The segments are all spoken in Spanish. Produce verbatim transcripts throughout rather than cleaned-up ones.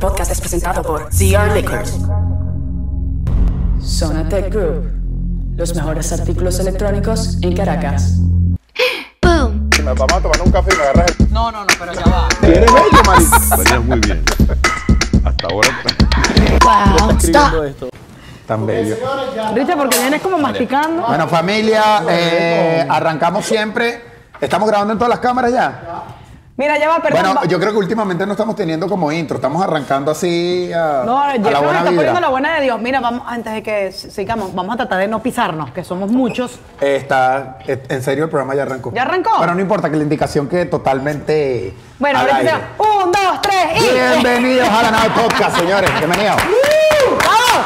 podcast es presentado por C R Liquors. Zona Tech Group. Los mejores artículos electrónicos en Caracas. Boom. Me vamos a tomar un café y me agarras el... No, no, no, pero ya va. ¿Eres bello, marico? Venías muy bien. Hasta ahora. Wow, Escribiendo stop. esto. Tan bello. Richard, porque vienes como masticando. Bueno, familia, eh, arrancamos siempre. ¿Estamos grabando en todas las cámaras ya? Mira, ya va, perdón. Bueno, va- yo creo que últimamente no estamos teniendo como intro. Estamos arrancando así a, No, a yo la creo que buena está poniendo la vibra. buena de Dios. Mira, vamos, antes de que sigamos, vamos a tratar de no pisarnos, que somos muchos. Eh, Está, eh, en serio, el programa ya arrancó. ¿Ya arrancó? Pero no importa, que la indicación quede totalmente Bueno, al ahora aire. empezamos. Un, dos, tres y... Bienvenidos a la Nave Podcast, señores. Bienvenidos. ¡Vamos!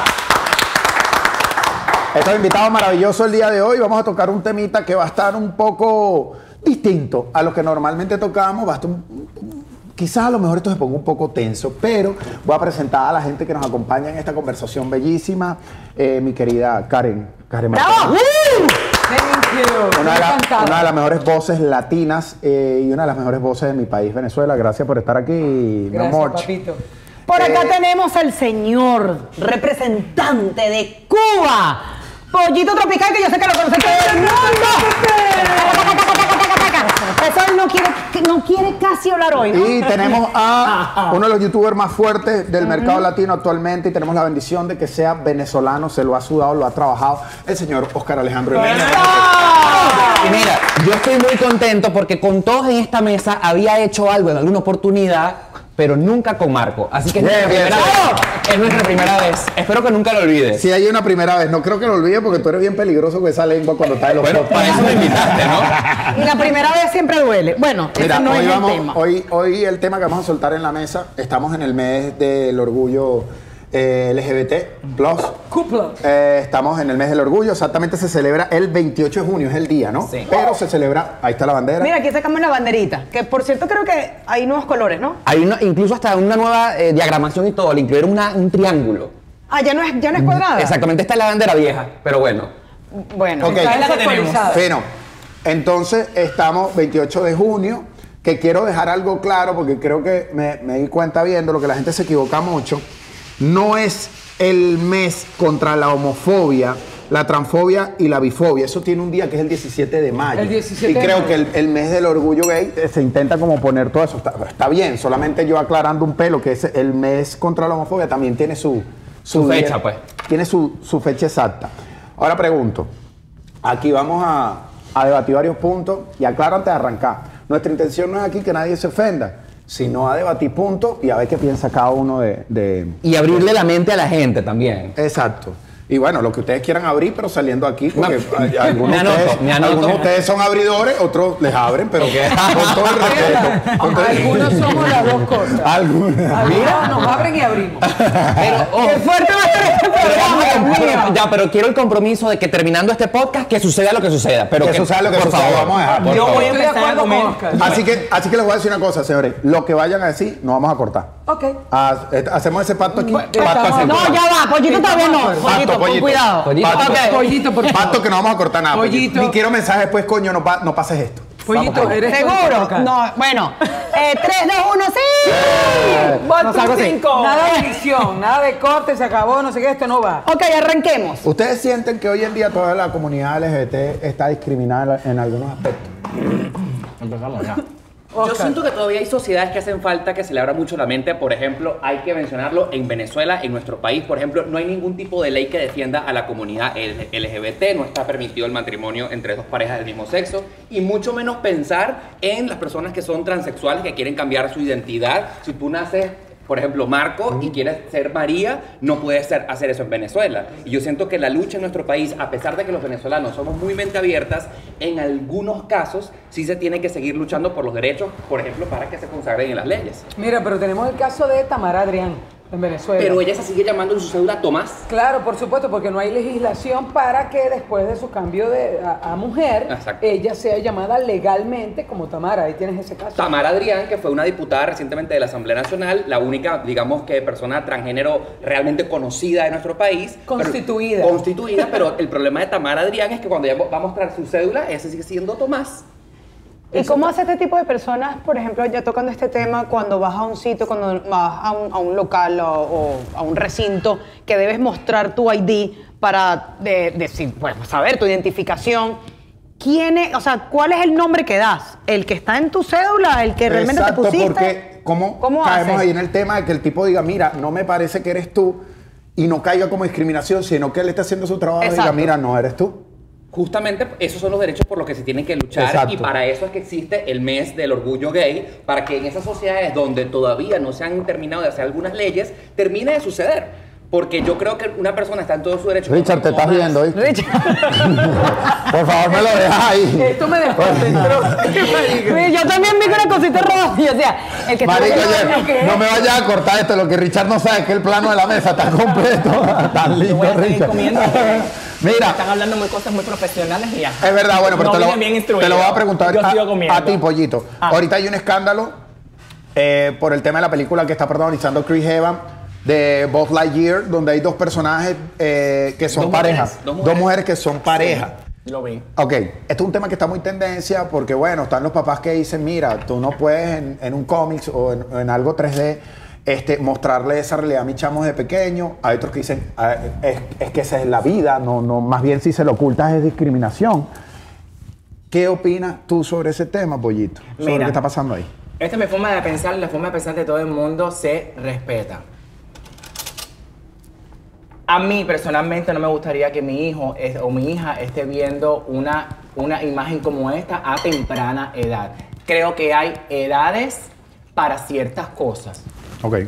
Estos invitados maravillosos el día de hoy. Vamos a tocar un temita que va a estar un poco distinto a lo que normalmente tocamos. Va a estar un- un- quizás a lo mejor esto se ponga un poco tenso, pero voy a presentar a la gente que nos acompaña en esta conversación bellísima. Eh, mi querida Karen. Karen ¡Bravo! Martínez. Thank you. Una de, la- Encantada. una de las mejores voces latinas eh, y una de las mejores voces de mi país, Venezuela. Gracias por estar aquí, mi Gracias, amor. papito. Por acá Eh, tenemos al señor representante de Cuba, Pollito Tropical, que yo sé que lo conoce todo el mundo. Eso él no quiere, no quiere casi hablar hoy, ¿no? Y tenemos a uno de los youtubers más fuertes del mercado latino actualmente y tenemos la bendición de que sea venezolano, se lo ha sudado, lo ha trabajado, el señor Oscar Alejandro Jiménez. Y mira, yo estoy muy contento porque con todos en esta mesa había hecho algo en alguna oportunidad, pero nunca con Marco. Así que es Bien, nuestra bien, primera bien. vez. Es nuestra primera vez. Espero que nunca lo olvides. Si hay una primera vez, no creo que lo olvide porque tú eres bien peligroso con esa lengua cuando estás en los Bueno, podcasts. para eso me invitaste, ¿no? Y la primera vez siempre duele. Bueno, Mira, ese no hoy, es vamos- el tema. hoy, hoy el tema que vamos a soltar en la mesa, estamos en el mes del orgullo eh, L G B T plus. Cúpula. Eh, estamos en el mes del orgullo, exactamente se celebra el veintiocho de junio, es el día, ¿no? Sí. Pero se celebra, ahí está la bandera. Mira, aquí sacamos la banderita, que por cierto creo que hay nuevos colores, ¿no? Hay una, incluso hasta una nueva eh, diagramación y todo. Le incluyeron una- un triángulo. Ah, ya no es, ya no es cuadrada. Exactamente, esta es la bandera vieja, pero bueno. Bueno, Ok. esta es la actualizada. Bueno, entonces estamos veintiocho de junio, que quiero dejar algo claro porque creo que me, me di cuenta viendo lo que la gente se equivoca mucho. No es el mes contra la homofobia, la transfobia y la bifobia. Eso tiene un día que es el diecisiete de mayo. El diecisiete y de creo mayo. que el, el mes del orgullo gay eh, se intenta como poner todo eso. Está, está bien, solamente yo aclarando un pelo que es el mes contra la homofobia también tiene su, Su fecha, día- pues. Tiene su, su fecha exacta. Ahora pregunto, aquí vamos a, a debatir varios puntos y aclaro antes de arrancar. Nuestra intención no es aquí que nadie se ofenda, sino a debatir puntos y a ver qué piensa cada uno de... de- Y abrirle la mente a la gente también. Exacto. Y bueno, lo que ustedes quieran abrir, pero saliendo aquí, porque Me- hay- algunos, me anoto, ustedes, me anoto. algunos de ustedes son abridores, otros les abren, pero con todo el respeto. con todo el- Algunos somos las dos cosas. Algunos. Mira, nos abren y abrimos. Pero, oh, ¡Qué fuerte va a ser este programa, Dios mío! pero- ya, pero quiero el compromiso de que terminando este podcast, que suceda lo que suceda. Pero Que suceda lo que por suceda, favor, vamos a dejar, por Yo favor. voy a Estoy de empezar a acuerdo con comer. Oscar. Así que, así que les voy a decir una cosa, señores. Lo que vayan a decir, no vamos a cortar. Ok. Ah, eh, hacemos ese pacto aquí. Pacto Estamos- así. no, ya va, Pollito todavía no. Pollito, Pacto, con pollito. cuidado. Pollito. Pacto. Ok. Pollito, por favor. Pacto que no vamos a cortar nada. Pollito. Ni quiero mensaje después, coño, no, pa- no pases esto. Pollito, Vamos, eres tú el que ¿Seguro? toca. No, bueno. Eh, tres, dos, uno, ¡sí! Voto salgo así. cinco. Nada de edición, nada de corte, se acabó, no sé qué, esto no va. Ok, arranquemos. ¿Ustedes sienten que hoy en día toda la comunidad L G B T está discriminada en algunos aspectos? Yo siento que todavía hay sociedades que hacen falta que se le abra mucho la mente. Por ejemplo, hay que mencionarlo en Venezuela, en nuestro país, por ejemplo, no hay ningún tipo de ley que defienda a la comunidad L G B T, no está permitido el matrimonio entre dos parejas del mismo sexo y mucho menos pensar en las personas que son transexuales, que quieren cambiar su identidad. Si tú naces, por ejemplo, Marco, y quieres ser María, no puedes ser- hacer eso en Venezuela. Y yo siento que la lucha en nuestro país, a pesar de que los venezolanos somos muy mente abiertas, en algunos casos sí se tiene que seguir luchando por los derechos, por ejemplo, para que se consagren en las leyes. Mira, pero tenemos el caso de Tamara Adrián en Venezuela. Pero ella se sigue llamando en su cédula Tomás. Claro, por supuesto, porque no hay legislación para que después de su cambio de, a, a mujer, Exacto. ella sea llamada legalmente como Tamara. Ahí tienes ese caso. Tamara Adrián, que fue una diputada recientemente de la Asamblea Nacional, la única, digamos que persona transgénero realmente conocida de nuestro país. Constituida. Pero, constituida, pero el problema de Tamara Adrián es que cuando ella va a mostrar su cédula, ese sigue siendo Tomás. ¿Y cómo hace este tipo de personas, por ejemplo, ya tocando este tema, cuando vas a un sitio, cuando vas a un, a un local o, o a un recinto, que debes mostrar tu I D para de, decir, pues, saber tu identificación? ¿Quién es, o sea, cuál es el nombre que das? ¿El que está en tu cédula? ¿El que realmente Exacto, te pusiste? porque ¿cómo, ¿Cómo caemos haces? ahí en el tema de que el tipo diga, mira, no me parece que eres tú, y no caiga como discriminación, sino que él esté haciendo su trabajo y diga, Exacto. mira, no eres tú? Justamente esos son los derechos por los que se tienen que luchar. Exacto. Y para eso es que existe el mes del orgullo gay, para que en esas sociedades donde todavía no se han terminado de hacer algunas leyes, termine de suceder. Porque yo creo que una persona está en todo su derecho. Richard, te estás viendo, ¿viste? Richard. Por favor, me lo dejas ahí. Esto me desconcentró. Sí, yo también vi una cosita roja. Y o sea, el que está Marico, haciendo- oye, no me vayas a cortar esto. Lo que Richard no sabe es que el plano de la mesa está completo. Tan lindo, voy a seguir Richard. comiendo. Mira, Están hablando muy cosas muy profesionales y ya. es verdad, bueno, pero no te, lo, vienen bien te instruidos. lo voy a preguntar Yo sigo a, comiendo. a ti, Pollito. Ah. Ahorita hay un escándalo eh, por el tema de la película que está protagonizando Chris Evans de Buzz Lightyear, donde hay dos personajes eh, que son Dos parejas. mujeres, dos Dos mujeres. mujeres que son pareja. Lo vi. Ok, esto es un tema que está muy tendencia porque, bueno, están los papás que dicen, mira, tú no puedes en, en un cómics o en, en algo tres D este, mostrarle esa realidad a mis chamos de pequeño. Hay otros que dicen, "Ah, es, es que esa es la vida, no, no, más bien si se lo ocultas es discriminación". ¿Qué opinas tú sobre ese tema, Pollito? Sobre Mira. lo que está pasando ahí. Esta es mi forma de pensar, la forma de pensar de todo el mundo se respeta. A mí personalmente no me gustaría que mi hijo es- o mi hija esté viendo una, una imagen como esta a temprana edad. Creo que hay edades para ciertas cosas. Ok.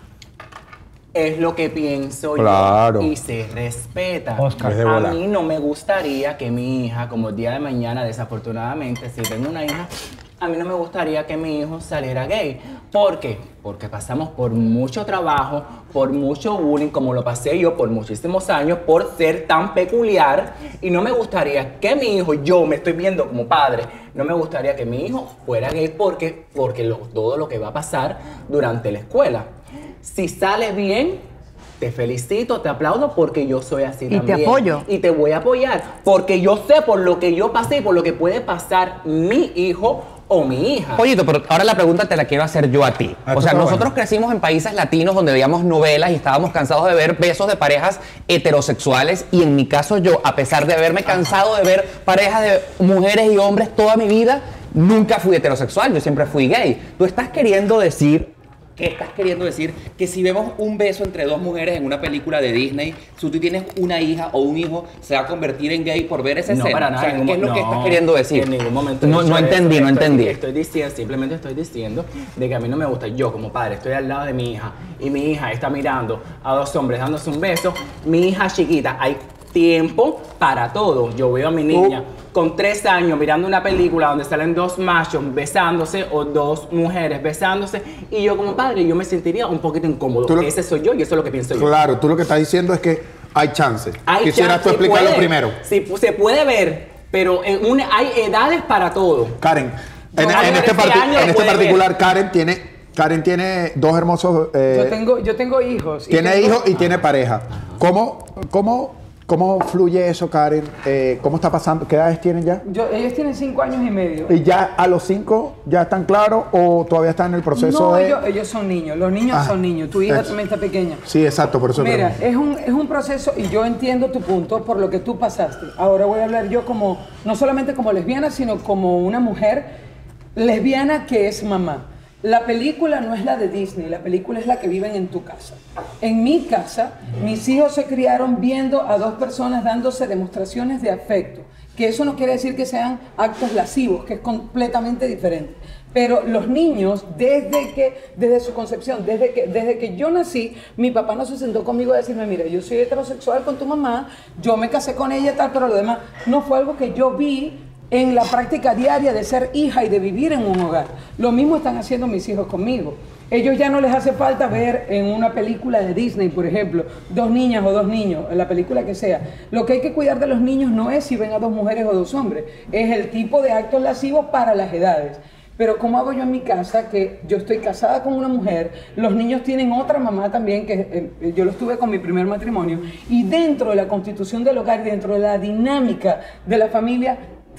Es lo que pienso Claro. yo y se respeta. Oscar. Es de A bola. mí no me gustaría que mi hija, como el día de mañana, desafortunadamente, si tengo una hija, a mí no me gustaría que mi hijo saliera gay. ¿Por qué? Porque pasamos por mucho trabajo, por mucho bullying, como lo pasé yo por muchísimos años, por ser tan peculiar. Y no me gustaría que mi hijo, yo me estoy viendo como padre, no me gustaría que mi hijo fuera gay porque, porque lo- todo lo que va a pasar durante la escuela. Si sale bien, te felicito, te aplaudo porque yo soy así Y te también. apoyo. Y te voy a apoyar porque yo sé por lo que yo pasé y por lo que puede pasar mi hijo o mi hija. Pollito, pero ahora la pregunta te la quiero hacer yo a ti. Ah, O sea, está nosotros bueno. crecimos en países latinos donde veíamos novelas y estábamos cansados de ver besos de parejas heterosexuales. Y en mi caso yo, a pesar de haberme cansado de ver parejas de mujeres y hombres toda mi vida, nunca fui heterosexual, yo siempre fui gay. Tú estás queriendo decir... ¿Qué estás queriendo decir? Que si vemos un beso entre dos mujeres en una película de Disney, si tú tienes una hija o un hijo, se va a convertir en gay por ver esa No, escena. para nada. O sea, en ¿qué es ningún- lo que no, estás queriendo decir? En ningún momento. he No- dicho no eso. entendí, no Estoy- entendí. Estoy diciendo, simplemente estoy diciendo de que a mí no me gusta. Yo, como padre, estoy al lado de mi hija y mi hija está mirando a dos hombres dándose un beso. Mi hija chiquita, hay tiempo para todo. Yo veo a mi niña con tres años mirando una película donde salen dos machos besándose o dos mujeres besándose y yo como padre yo me sentiría un poquito incómodo. Tú lo- Ese soy yo y eso es lo que pienso yo. Claro, tú lo que estás diciendo es que hay chances. Hay Quisieras chance, tú explicarlo puede. primero. Sí, pu- se puede ver, pero en una, hay edades para todo. Karen, en, No, en de este, ese parti- año en este puede ver. particular, Karen tiene, Karen tiene dos hermosos... eh, Yo tengo, yo tengo hijos. y tiene tengo- hijos y tiene pareja. ¿Cómo, cómo, cómo fluye eso, Karen? Eh, ¿Cómo está pasando? ¿Qué edades tienen ya? Yo, ellos tienen cinco años y medio. ¿Y ya a los cinco ya están claros o todavía están en el proceso No, de...? ellos, ellos son niños. Los niños Ah, son niños. Tu hija es- también está pequeña. Sí, exacto, por eso Mira, pregunto. es un, es un proceso y yo entiendo tu punto por lo que tú pasaste. Ahora voy a hablar yo como, no solamente como lesbiana, sino como una mujer lesbiana que es mamá. La película no es la de Disney, la película es la que viven en tu casa. En mi casa, mis hijos se criaron viendo a dos personas dándose demostraciones de afecto, que eso no quiere decir que sean actos lascivos, que es completamente diferente. Pero los niños, desde que, desde su concepción, desde que, desde que yo nací, mi papá no se sentó conmigo a decirme, mira, yo soy heterosexual con tu mamá, yo me casé con ella y tal, pero lo demás no fue algo que yo vi en la práctica diaria de ser hija y de vivir en un hogar. Lo mismo están haciendo mis hijos conmigo. Ellos ya no les hace falta ver en una película de Disney, por ejemplo, dos niñas o dos niños, en la película que sea. Lo que hay que cuidar de los niños no es si ven a dos mujeres o dos hombres, es el tipo de actos lascivos para las edades. Pero ¿cómo hago yo en mi casa? Que yo estoy casada con una mujer, los niños tienen otra mamá también, que eh, yo los tuve con mi primer matrimonio, y dentro de la constitución del hogar y dentro de la dinámica de la familia,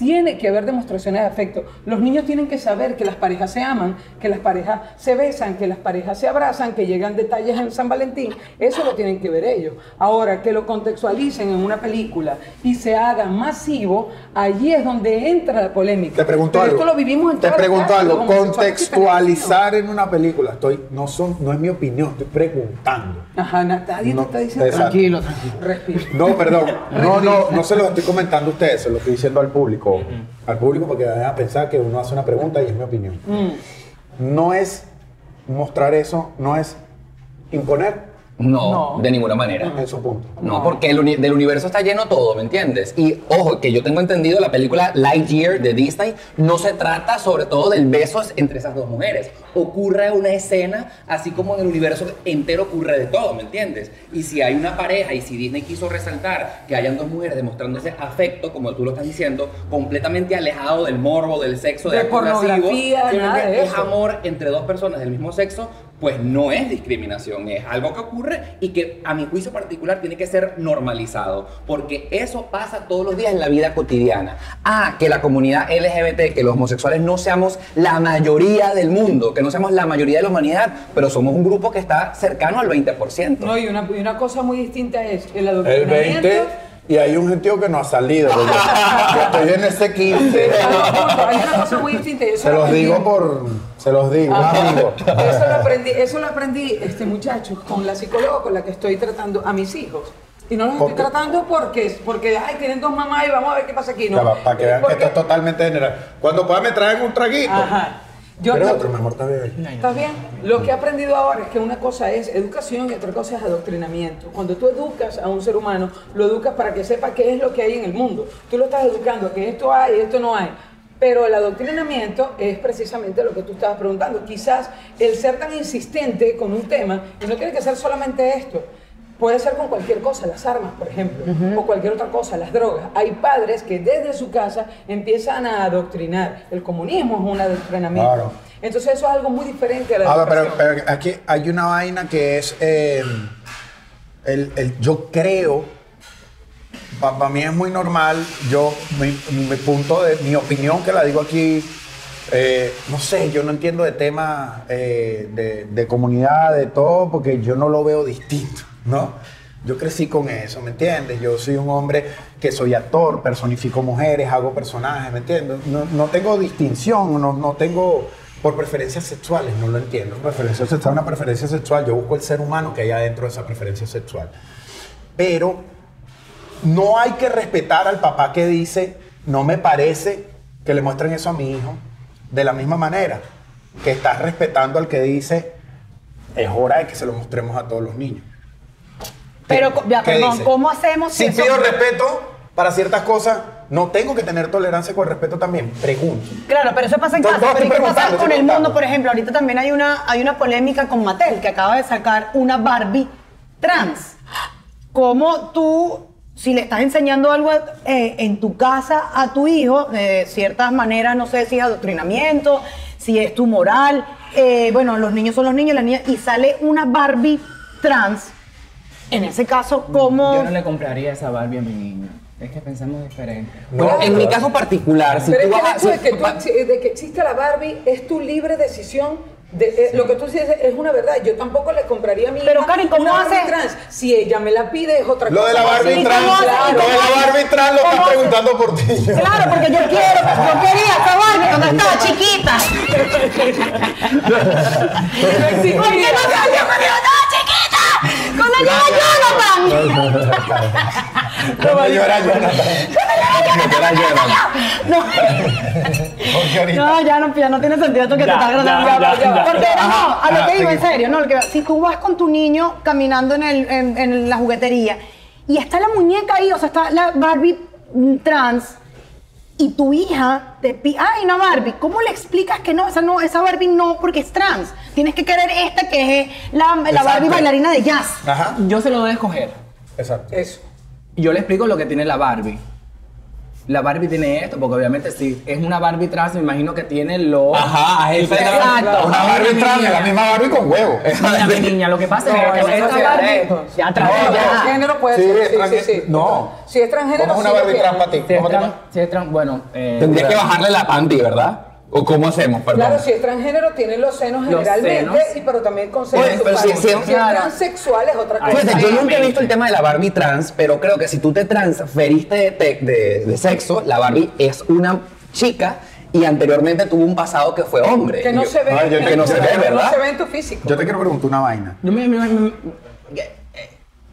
tiene que haber demostraciones de afecto. Los niños tienen que saber que las parejas se aman, que las parejas se besan, que las parejas se abrazan, que llegan detalles en San Valentín. Eso lo tienen que ver ellos. Ahora, que lo contextualicen en una película y se haga masivo, allí es donde entra la polémica. Te pregunto Pero algo. esto lo vivimos en Te todas las pregunto casas, algo. los homosexuales Contextualizar en una película. Estoy, no, son, no es mi opinión, estoy preguntando. Ajá, nadie No, te está diciendo. exacto. Tranquilo, tranquilo. Respira. No, perdón. No, no, no se lo estoy comentando a ustedes, se lo estoy diciendo al público. Al público porque vayan a pensar que uno hace una pregunta y es mi opinión. Mm. No es mostrar eso, no es imponer No, No. de ninguna manera. en su punto. No, porque el uni- del universo está lleno todo, ¿me entiendes? Y ojo, que yo tengo entendido, la película Lightyear de Disney no se trata sobre todo del beso entre esas dos mujeres. Ocurre una escena, así como en el universo entero ocurre de todo, ¿me entiendes? Y si hay una pareja, y si Disney quiso resaltar que hayan dos mujeres demostrándose afecto, como tú lo estás diciendo, completamente alejado del morbo, del sexo, de, De actos lascivos, pornografía, sino nada que de es eso. amor entre dos personas del mismo sexo, pues no es discriminación, es algo que ocurre y que a mi juicio particular tiene que ser normalizado, porque eso pasa todos los días en la vida cotidiana. Ah, que la comunidad L G B T, que los homosexuales no seamos la mayoría del mundo, que no seamos la mayoría de la humanidad, pero somos un grupo que está cercano al veinte por ciento. No, y una, y una cosa muy distinta es el El adoctrinamiento. veinte y hay un gentío que no ha salido. Yo, yo estoy en ese quince. Hay una cosa muy distinta y eso Se lo los aprendí. digo por. Se los digo, Ajá. amigo. Eso lo aprendí, eso lo aprendí, este muchacho, con la psicóloga con la que estoy tratando a mis hijos. Y no los ¿Por estoy qué? tratando porque, porque, ay, tienen dos mamás y vamos a ver qué pasa aquí. No, Ya va, para que vean que Porque- esto es totalmente general. Cuando pueda me traen un traguito. Ajá. Yo, Pero yo- otro, mi amor, está bien. ¿Estás bien? Lo que he aprendido ahora es que una cosa es educación y otra cosa es adoctrinamiento. Cuando tú educas a un ser humano, lo educas para que sepa qué es lo que hay en el mundo. Tú lo estás educando a que esto hay y esto no hay. Pero el adoctrinamiento es precisamente lo que tú estabas preguntando. Quizás el ser tan insistente con un tema, y no tiene que ser solamente esto, puede ser con cualquier cosa, las armas, por ejemplo, o cualquier otra cosa, las drogas. Hay padres que desde su casa empiezan a adoctrinar. El comunismo es un adoctrinamiento. Claro. Entonces eso es algo muy diferente a la A ver, pero, educación. pero aquí hay una vaina que es. eh, el, el- yo creo. Para mí es muy normal. Yo, mi, mi punto de. Mi opinión, que la digo aquí. eh, no sé, yo no entiendo de temas eh, de, de comunidad, de todo, porque yo no lo veo distinto, ¿no? Yo crecí con eso, ¿me entiendes? Yo soy un hombre que soy actor, personifico mujeres, hago personajes, ¿me entiendes? No, no tengo distinción, no, no tengo por preferencias sexuales, no lo entiendo. Preferencia sexual, una preferencia sexual, yo busco el ser humano que hay adentro de esa preferencia sexual. Pero no hay que respetar al papá que dice, no me parece que le muestren eso a mi hijo, de la misma manera que estás respetando al que dice, es hora de que se lo mostremos a todos los niños. Pero, ¿Qué- ya, qué perdón, dice? ¿cómo hacemos Si eso? pido respeto para ciertas cosas, no tengo que tener tolerancia con el respeto también. Pregunto. Claro, pero eso pasa en No, casa. no, Pero ¿y estoy qué pasa preguntando, con estoy el mundo, preguntando. por ejemplo? Ahorita también hay una, hay una polémica con Mattel, que acaba de sacar una Barbie trans. ¿Cómo tú, si le estás enseñando algo eh, en tu casa a tu hijo, de ciertas maneras, no sé si es adoctrinamiento, si es tu moral, eh, bueno, los niños son los niños, las niñas, y sale una Barbie trans, en ese caso, ¿cómo...? Yo no le compraría esa Barbie a mi niño. Es que pensamos diferente. Bueno, en mi caso particular, si Pero tú es que vas el a- hecho de si- que, tú exi- de que existe la Barbie es tu libre decisión. De, eh, Lo que tú dices es una verdad. Yo tampoco le compraría a mi Pero, hija Karen, ¿cómo una Barbie hace? trans. Si ella me la pide es otra Lo cosa. de la Barbie ¿Y trans, cómo hace? lo ¿Y de cómo la hace? Barbie trans lo ¿Cómo están hace? preguntando por ti. Claro, porque yo quiero, yo quería esa Barbie cuando estaba chiquita. ¿Por qué no salió cuando yo estaba chiquita? Cuando llegó Jonathan. Cuando llora Jonathan. No, Porque ahorita- no, ya no, ya no tiene sentido esto que Ya, te está agradando. ya, ya, ya, Porque ya. no, a lo Ajá, que digo en seguimos. serio, no, lo que, si tú vas con tu niño caminando en, el, en, en la juguetería y está la muñeca ahí, o sea, está la Barbie mm, trans y tu hija te pide, ay, una Barbie, ¿cómo le explicas que no? Esa, no, esa Barbie no, porque es trans. Tienes que querer esta que es la, la Exacto. Barbie bailarina de jazz. Ajá. Yo se lo doy a escoger. Exacto. Eso. Yo le explico lo que tiene la Barbie. la Barbie tiene esto, porque obviamente si es una Barbie trans, me imagino que tiene los... Ajá, es exacto. Una Barbie trans, la misma Barbie con huevo. Mira, mi niña, lo que pasa No, es que eso esta sí, Barbie... eh, Ya No, trabaja, no, ya. transgénero puede Sí, ser. Sí, transgé- sí, sí. no. Si es transgénero, ¿Cómo es una sí lo Barbie tiene. trans para ti? Si es ¿Cómo te trans, llamas? si es trans, bueno... Eh, Tendría que bajarle la panty, ¿verdad? ¿O cómo hacemos? Perdón. Claro, si es transgénero tiene los senos Los generalmente, senos. y pero también con Oye, senos pero si- superiores. si- Si es claro. transexual es otra cosa. Fíjate, yo nunca he Exactamente. visto el tema de la Barbie trans, pero creo que si tú te transferiste de, te- de- de sexo, la Barbie es una chica y anteriormente tuvo un pasado que fue hombre. Que no Yo- se ve. Ay, yo- que no se ve, No ¿verdad? se ve en tu físico. Yo te quiero preguntar una vaina. Yo me, me- me- me- eh, eh,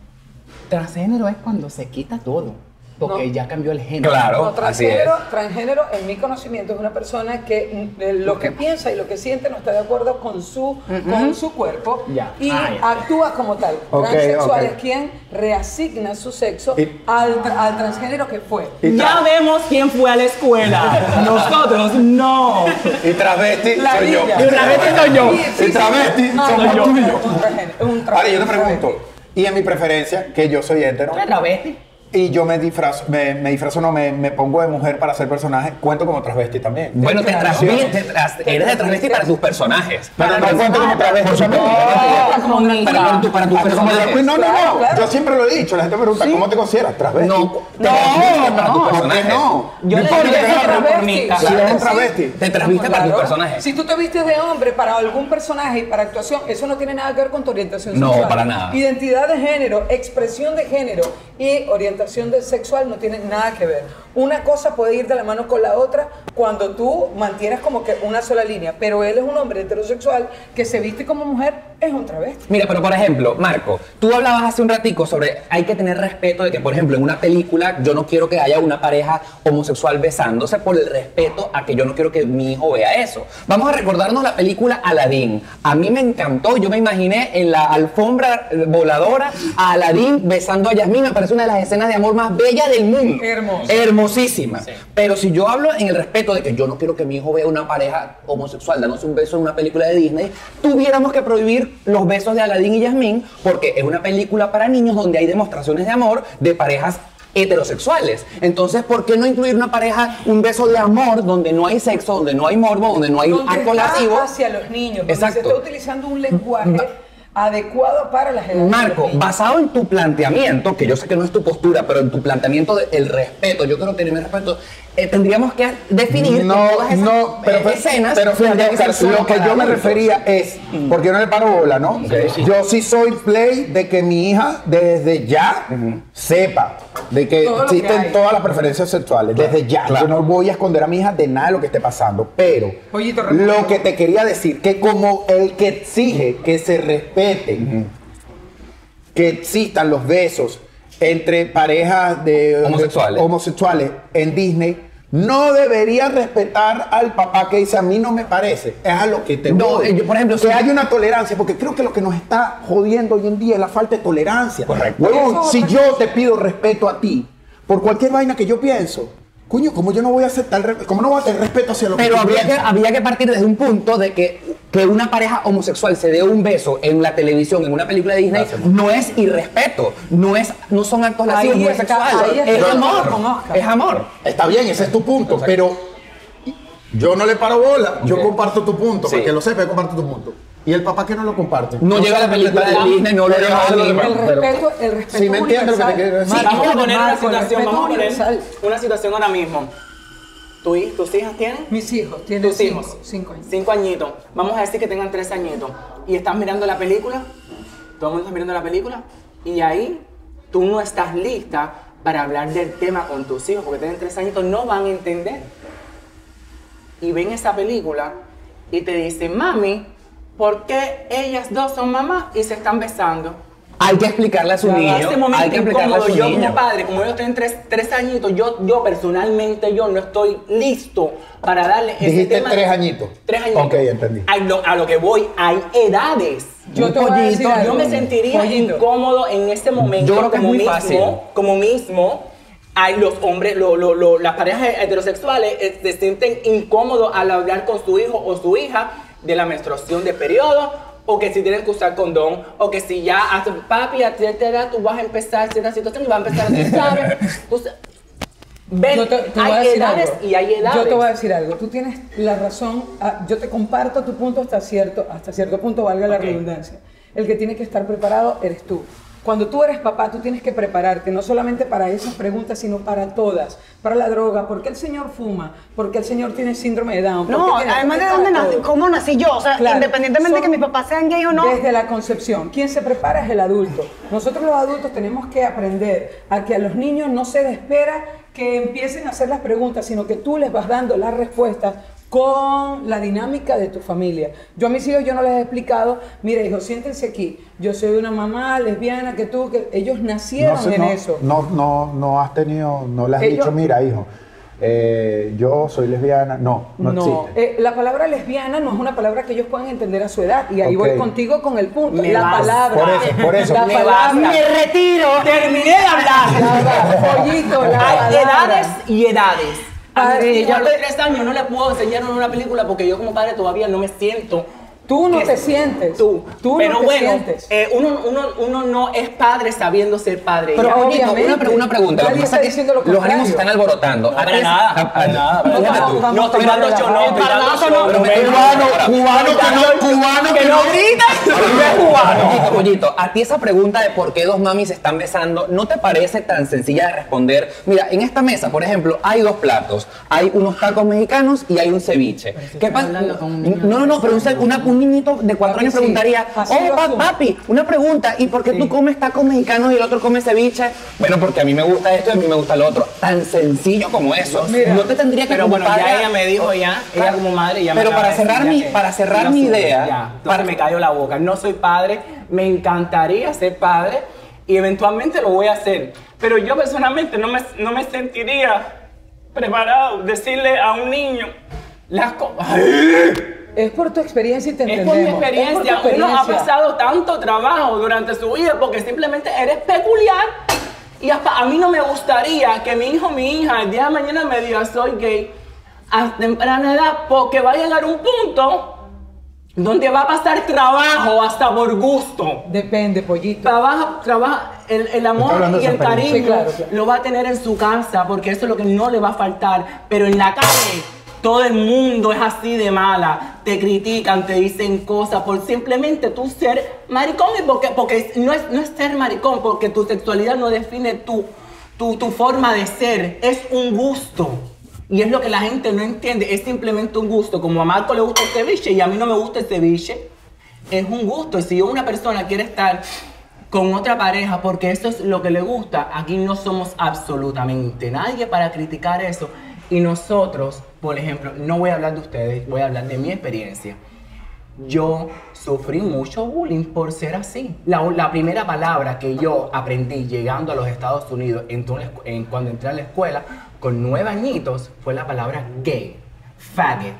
transgénero es cuando se quita todo, porque No. ya cambió el género. Claro, No, así es. transgénero, transgénero, en mi conocimiento, es una persona que mm, eh, lo que piensa y lo que siente no está de acuerdo con su, con su cuerpo Ya. y Ah, ya. actúa como tal. Ok, Transexual ok. es quien reasigna su sexo Y- al, tra- al transgénero que fue. Y Ya tra- vemos quién fue a la escuela. Nosotros no. Y travesti La soy yo. villa. Y travesti soy yo. Sí, sí, Y travesti sí. Ah, somos no, tú y es yo. un transgénero, es un Ahora yo te travesti. pregunto, y en mi preferencia, que yo soy hetero, ¿Tú eres travesti? y yo me disfrazo, me, me disfrazo, no, me, me pongo de mujer para hacer personaje, cuento como travesti también. Bueno, te Claro. transvi- te tras- eres de travesti para tus personajes. Pero no cuento como travesti también. Como mi Para, para tu, para tus Ah, como drag personajes. queen, no, no, Claro, no. claro. Yo siempre lo he dicho. La gente me pregunta, ¿cómo te consideras? Travesti. No, te transviste para tus ¿por qué personajes. no? Yo le importa digo que que sea es travesti. por mi Si es un travesti. Te transviste para tus Claro. personajes. Si tú te vistes de hombre para algún personaje y para actuación, eso no tiene nada que ver con tu orientación No, sexual. para nada. Identidad de género, expresión de género y orientación de sexual no tienen nada que ver. Una cosa puede ir de la mano con la otra cuando tú mantienes como que una sola línea, pero él es un hombre heterosexual que se viste como mujer, es un travesti. Mira, pero por ejemplo, Marco, tú hablabas hace un ratico sobre hay que tener respeto de que, por ejemplo, en una película yo no quiero que haya una pareja homosexual besándose por el respeto a que yo no quiero que mi hijo vea eso. Vamos a recordarnos la película Aladdin. A mí me encantó, yo me imaginé en la alfombra voladora a Aladdin besando a Yasmín, me parece una de las escenas de amor más bellas del mundo. Hermosa. Hermosísima. Pero si yo hablo en el respeto de que yo no quiero que mi hijo vea una pareja homosexual dándose un beso en una película de Disney, tuviéramos que prohibir los besos de Aladdin y Yasmín porque es una película para niños donde hay demostraciones de amor de parejas heterosexuales. Entonces, ¿por qué no incluir una pareja, un beso de amor donde no hay sexo, donde no hay morbo, donde no hay Donde acto está lascivo? hacia los niños, donde Exacto. se está utilizando un lenguaje adecuado para las edades de los Marco, niños. basado en tu planteamiento, que yo sé que no es tu postura, pero en tu planteamiento del respeto, yo quiero tener respeto, eh, tendríamos que definir No, que todas esas no, pero, eh, pero, escenas pero fíjate, tendrían que ser Oscar, solo lo que para yo me adultos. refería es, porque yo no le paro bola, ¿no? Yo sí soy play de que mi hija desde ya sepa de que Todo lo que existen hay. todas las preferencias sexuales, desde ya. claro. Yo no voy a esconder a mi hija de nada de lo que esté pasando, pero Pollito, responde. lo que te quería decir, que como el que exige que se respete, que existan los besos entre parejas de Homosexuales. de- homosexuales en Disney, no debería respetar al papá que dice a mí no me parece. Es a lo que te No, voy. eh, yo, por ejemplo, que si- haya una tolerancia, porque creo que lo que nos está jodiendo hoy en día es la falta de tolerancia. Correcto. Huevón, Eso- si yo te pido respeto a ti por cualquier vaina que yo pienso, coño, como yo no voy a aceptar, re- como no voy a tener respeto hacia lo Pero que tú habría que, piensas? habría que partir desde un punto de que, que una pareja homosexual se dé un beso en la televisión, en una película de Disney, no es irrespeto, no, es, no son actos Ahí lascivos, no es está, sexual, ahí está es el amor, con Oscar. es amor. Está bien, ese es tu punto, pero yo no le paro bola, yo Ok. comparto tu punto, Sí. para que lo sepa, yo comparto tu punto. Y el papá que no lo comparte. No llega a la película de Disney, no lo Pero lleva a no, los demás. El pero- respeto, el respeto Sí, me es entiendes lo que te universal. quiero decir. Sí, vamos a poner una Marco, el situación, respeto vamos a poner universal. una situación ahora mismo. ¿Tu hij- ¿Tus hijas tienen? Mis hijos tienen ¿Tus cinco, hijos? cinco años. Cinco añitos. Vamos a decir que tengan tres añitos. Y estás mirando la película. Todo el mundo está mirando la película. Y ahí tú no estás lista para hablar del tema con tus hijos. Porque tienen tres añitos, no van a entender. Y ven esa película y te dicen, mami, ¿por qué ellas dos son mamás y se están besando? Hay que explicarle a su En niño, este momento hay que explicarle a incómodo, su yo niño. como padre, como ellos tienen tres, tres añitos, yo, yo personalmente yo no estoy listo para darle ese Dijiste tema. tres añitos. Tres añitos. Ok, entendí. A lo, a lo que voy, hay edades. Yo Un te voy a decir pollito, algo. yo me sentiría Pollito. incómodo en este momento. Yo creo que es como muy mismo, fácil. Como mismo, hay los hombres, lo- lo- lo- las parejas heterosexuales eh, se sienten incómodos al hablar con su hijo o su hija de la menstruación de periodo, o que si tienen que usar condón, o que si ya hacen, papi, a cierta edad tú vas a empezar cierta situación y vas a empezar a tú sabes. Tú sa- Ven, Yo te, te voy a hay decir edades algo. y hay edades. Yo te voy a decir algo. Tú tienes la razón. ah, Yo te comparto tu punto hasta cierto, hasta cierto punto, valga la Ok. redundancia. El que tiene que estar preparado eres tú. Cuando tú eres papá, tú tienes que prepararte, no solamente para esas preguntas, sino para todas. Para la droga, ¿por qué el señor fuma? ¿Por qué el señor tiene síndrome de Down? ¿Por No, qué tiene- además de para dónde nací, todo. cómo nací yo, o sea, Claro. independientemente de que Son- mis papás sean gay o no. Desde la concepción. Quien se prepara es el adulto. Nosotros los adultos tenemos que aprender a que a los niños no se les espera que empiecen a hacer las preguntas, sino que tú les vas dando las respuestas con la dinámica de tu familia. Yo a mis hijos yo no les he explicado, mira hijos, siéntense aquí, yo soy una mamá lesbiana, que tú, que ellos nacieron No sé, en no, eso. No, no, no has tenido, no le has Ellos- dicho, mira, hijo, eh, yo soy lesbiana. No, no, No, existe. eh, la palabra lesbiana no es una palabra que ellos puedan entender a su edad. Y ahí Ok. voy contigo con el punto. Me la basta. palabra. Por eso, por eso. La Me palabra. basta. Me retiro. Terminé de hablar. La va- Pollito, la Hay palabra. edades y edades. A Padre, mis hijos ya a los te- tres años no les puedo enseñar una película porque yo como padre todavía no me siento. Tú no que- te sientes. Tú. Tú Pero no te bueno, sientes. eh, uno, uno, uno no es padre sabiendo ser padre. Pero Ya. Pollito, una, obviamente. pre- una pregunta. Lo que Nadie pasa está es diciendo lo que los contrario. ánimos se están alborotando. No, ¿A para ti- nada, a- a- para nada, para fíjate nada. tú. Vamos No estoy a dando tomar show, no la- estoy para dando nada, show. no. no me- Cubano, cubano que no, cubano que que no no. grita, no es cubano. Pollito, Pollito, a ti esa pregunta de por qué dos mamis se están besando, ¿no te parece tan sencilla de responder? Mira, en esta mesa, por ejemplo, hay dos platos. Hay unos tacos mexicanos y hay un ceviche. ¿Qué pasa? hablando con un niño No, no, no, pero un, ce- una- un niñito de cuatro Papi, años sí. preguntaría, Así oh, lo pa- asumo. papi, una pregunta, ¿y por qué Sí. tú comes tacos mexicanos y el otro come ceviche? Bueno, porque a mí me gusta esto y a mí me gusta lo otro. Tan sencillo como eso. Mira, no te tendría que Pero bueno, como padre- ya ella me dijo ya, ella como madre ya me Pero acaba para de decir cerrar ya mi- que- para cerrar no mi sube, idea, ya. Entonces para- me cayó la boca. No soy padre, me encantaría ser padre y eventualmente lo voy a hacer. Pero yo personalmente no me, no me sentiría preparado decirle a un niño las cosas. Es por tu experiencia y te Es entendemos. por mi experiencia. Es por tu Uno ha experiencia. pasado tanto trabajo durante su vida porque simplemente eres peculiar. Y hasta a mí no me gustaría que mi hijo o mi hija el día de mañana me diga soy gay a temprana edad porque va a llegar un punto donde va a pasar trabajo hasta por gusto. Depende, pollito. Trabaja, trabaja el, el Está amor hablando de y su el experiencia. cariño Sí, claro, claro. lo va a tener en su casa porque eso es lo que no le va a faltar. Pero en la calle todo el mundo es así de mala. Te critican, te dicen cosas por simplemente tú ser maricón. Y porque, porque no, es, no es ser maricón, porque tu sexualidad no define tu, tu, tu forma de ser. Es un gusto. Y es lo que la gente no entiende. Es simplemente un gusto. Como a Marco le gusta el ceviche y a mí no me gusta el ceviche. Es un gusto. Y si una persona quiere estar con otra pareja porque eso es lo que le gusta, aquí no somos absolutamente nadie para criticar eso. Y nosotros, por ejemplo, no voy a hablar de ustedes, voy a hablar de mi experiencia. Yo sufrí mucho bullying por ser así. La, la primera palabra que yo aprendí llegando a los Estados Unidos, entonces, en, cuando entré a la escuela, con nueve añitos, fue la palabra gay, faggot.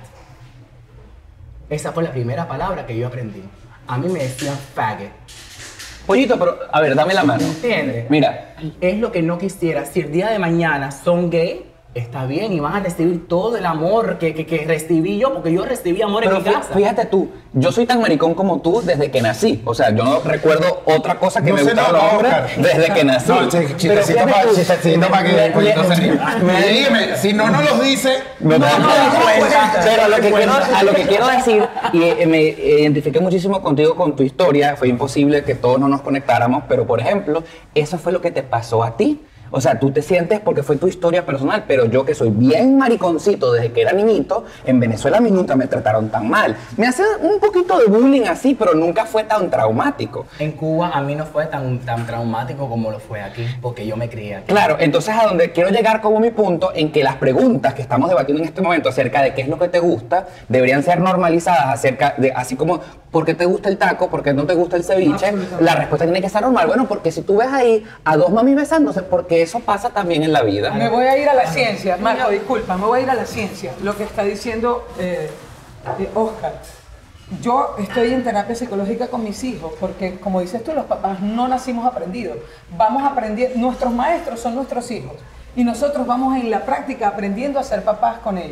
Esa fue la primera palabra que yo aprendí. A mí me decían faggot. Pollito, pero a ver, dame la mano. ¿Entiendes? Mira, Es lo que no quisiera. Si el día de mañana son gay, está bien y van a recibir todo el amor que, que, que recibí yo, porque yo recibí amor pero en mi fí- casa. fíjate tú, yo soy tan maricón como tú desde que nací. O sea, yo no recuerdo otra cosa que No me se gustaba nota, los hombres Oscar. desde que nací. No, ch- Pero chistecito fíjate para tú, chistecito para que me- el pollito me- se ría. me- Y dígame, si no, no los dice. No, no, no, no, pero a lo, que no, quiero, no. a lo que quiero decir, y eh, me identifiqué muchísimo contigo con tu historia, fue imposible que todos no nos conectáramos, pero por ejemplo, eso fue lo que te pasó a ti. O sea, tú te sientes porque fue tu historia personal, pero yo que soy bien mariconcito desde que era niñito, en Venezuela a mí nunca me trataron tan mal. Me hacen un poquito de bullying así, pero nunca fue tan traumático. En Cuba a mí no fue tan, tan traumático como lo fue aquí, porque yo me crié aquí. Claro, entonces a donde quiero llegar como mi punto, en que las preguntas que estamos debatiendo en este momento acerca de qué es lo que te gusta, deberían ser normalizadas acerca de, así como, ¿por qué te gusta el taco? ¿Por qué no te gusta el ceviche? La respuesta tiene que ser normal. Bueno, porque si tú ves ahí a dos mamis besándose, porque eso pasa también en la vida. Me voy a ir a la ciencia. Marco, disculpa, me voy a ir a la ciencia. Lo que está diciendo eh, eh, Oscar. Yo estoy en terapia psicológica con mis hijos porque, como dices tú, los papás no nacimos aprendidos. Vamos aprendiendo, nuestros maestros son nuestros hijos y nosotros vamos en la práctica aprendiendo a ser papás con ellos.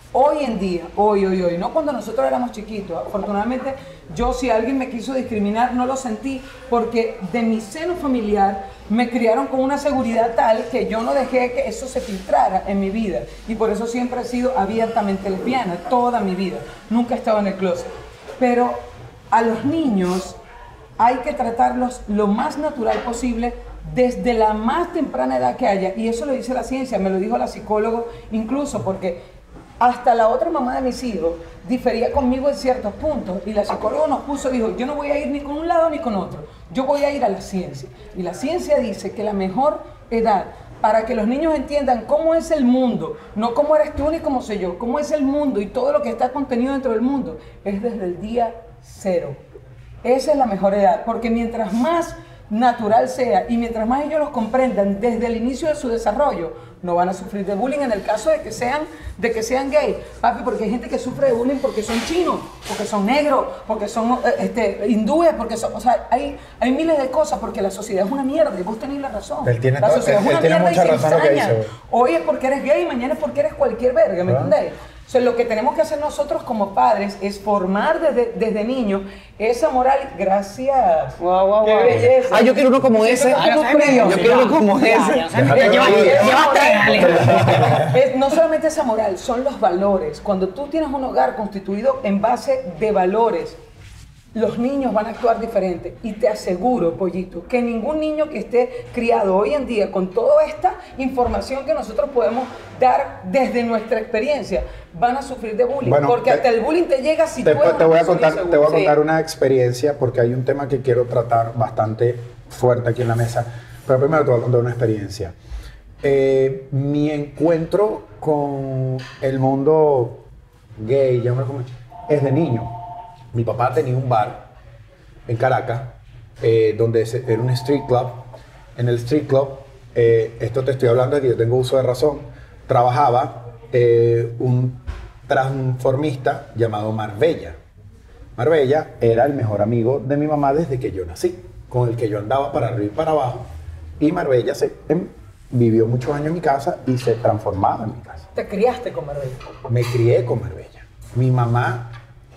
Hoy en día, hoy, hoy, hoy, no cuando nosotros éramos chiquitos. Afortunadamente, yo si alguien me quiso discriminar, no lo sentí porque de mi seno familiar me criaron con una seguridad tal que yo no dejé que eso se filtrara en mi vida. Y por eso siempre he sido abiertamente lesbiana, toda mi vida. Nunca he estado en el closet. Pero a los niños hay que tratarlos lo más natural posible desde la más temprana edad que haya. Y eso lo dice la ciencia, me lo dijo la psicóloga incluso, porque hasta la otra mamá de mis hijos difería conmigo en ciertos puntos y la psicóloga nos puso, dijo, yo no voy a ir ni con un lado ni con otro, yo voy a ir a la ciencia. Y la ciencia dice que la mejor edad para que los niños entiendan cómo es el mundo, no cómo eres tú ni cómo soy yo, cómo es el mundo y todo lo que está contenido dentro del mundo, es desde el día cero. Esa es la mejor edad, porque mientras más natural sea y mientras más ellos los comprendan desde el inicio de su desarrollo, no van a sufrir de bullying en el caso de que sean, de que sean gay, papi, porque hay gente que sufre de bullying porque son chinos, porque son negros, porque son este, hindúes, porque son, o sea, hay, hay miles de cosas, porque la sociedad es una mierda, y vos tenés la razón. Él tiene, la todo, sociedad él, es una él tiene mierda mucha y se razón lo que ensaña. dice. Hoy es porque eres gay, mañana es porque eres cualquier verga, ¿me entendés? O sea, lo que tenemos que hacer nosotros como padres es formar desde, desde niños esa moral. Gracias. Guau, guau, Qué guau. belleza. Ah, yo quiero uno como ese. Ah, no, Yo quiero uno como ese. Es no solamente esa moral, son los valores. Cuando tú tienes un hogar constituido en base de valores, los niños van a actuar diferente. Y te aseguro, Pollito, que ningún niño que esté criado hoy en día con toda esta información que nosotros podemos dar desde nuestra experiencia, van a sufrir de bullying. Bueno, porque te, hasta el bullying te llega si te, tú eres te una voy a persona contar, te voy a insegura. contar Sí. una experiencia porque hay un tema que quiero tratar bastante fuerte aquí en la mesa. Pero primero te voy a contar una experiencia. Eh, mi encuentro con el mundo gay, llámalo como es de niño. Mi papá tenía un bar en Caracas, eh, donde era un street club. En el street club, eh, esto te estoy hablando de que yo tengo uso de razón, trabajaba eh, un transformista llamado Marbella. Marbella era el mejor amigo de mi mamá desde que yo nací, con el que yo andaba para arriba y para abajo. Y Marbella se, em, vivió muchos años en mi casa y se transformaba en mi casa. Te criaste con Marbella. Me crié con Marbella. Mi mamá,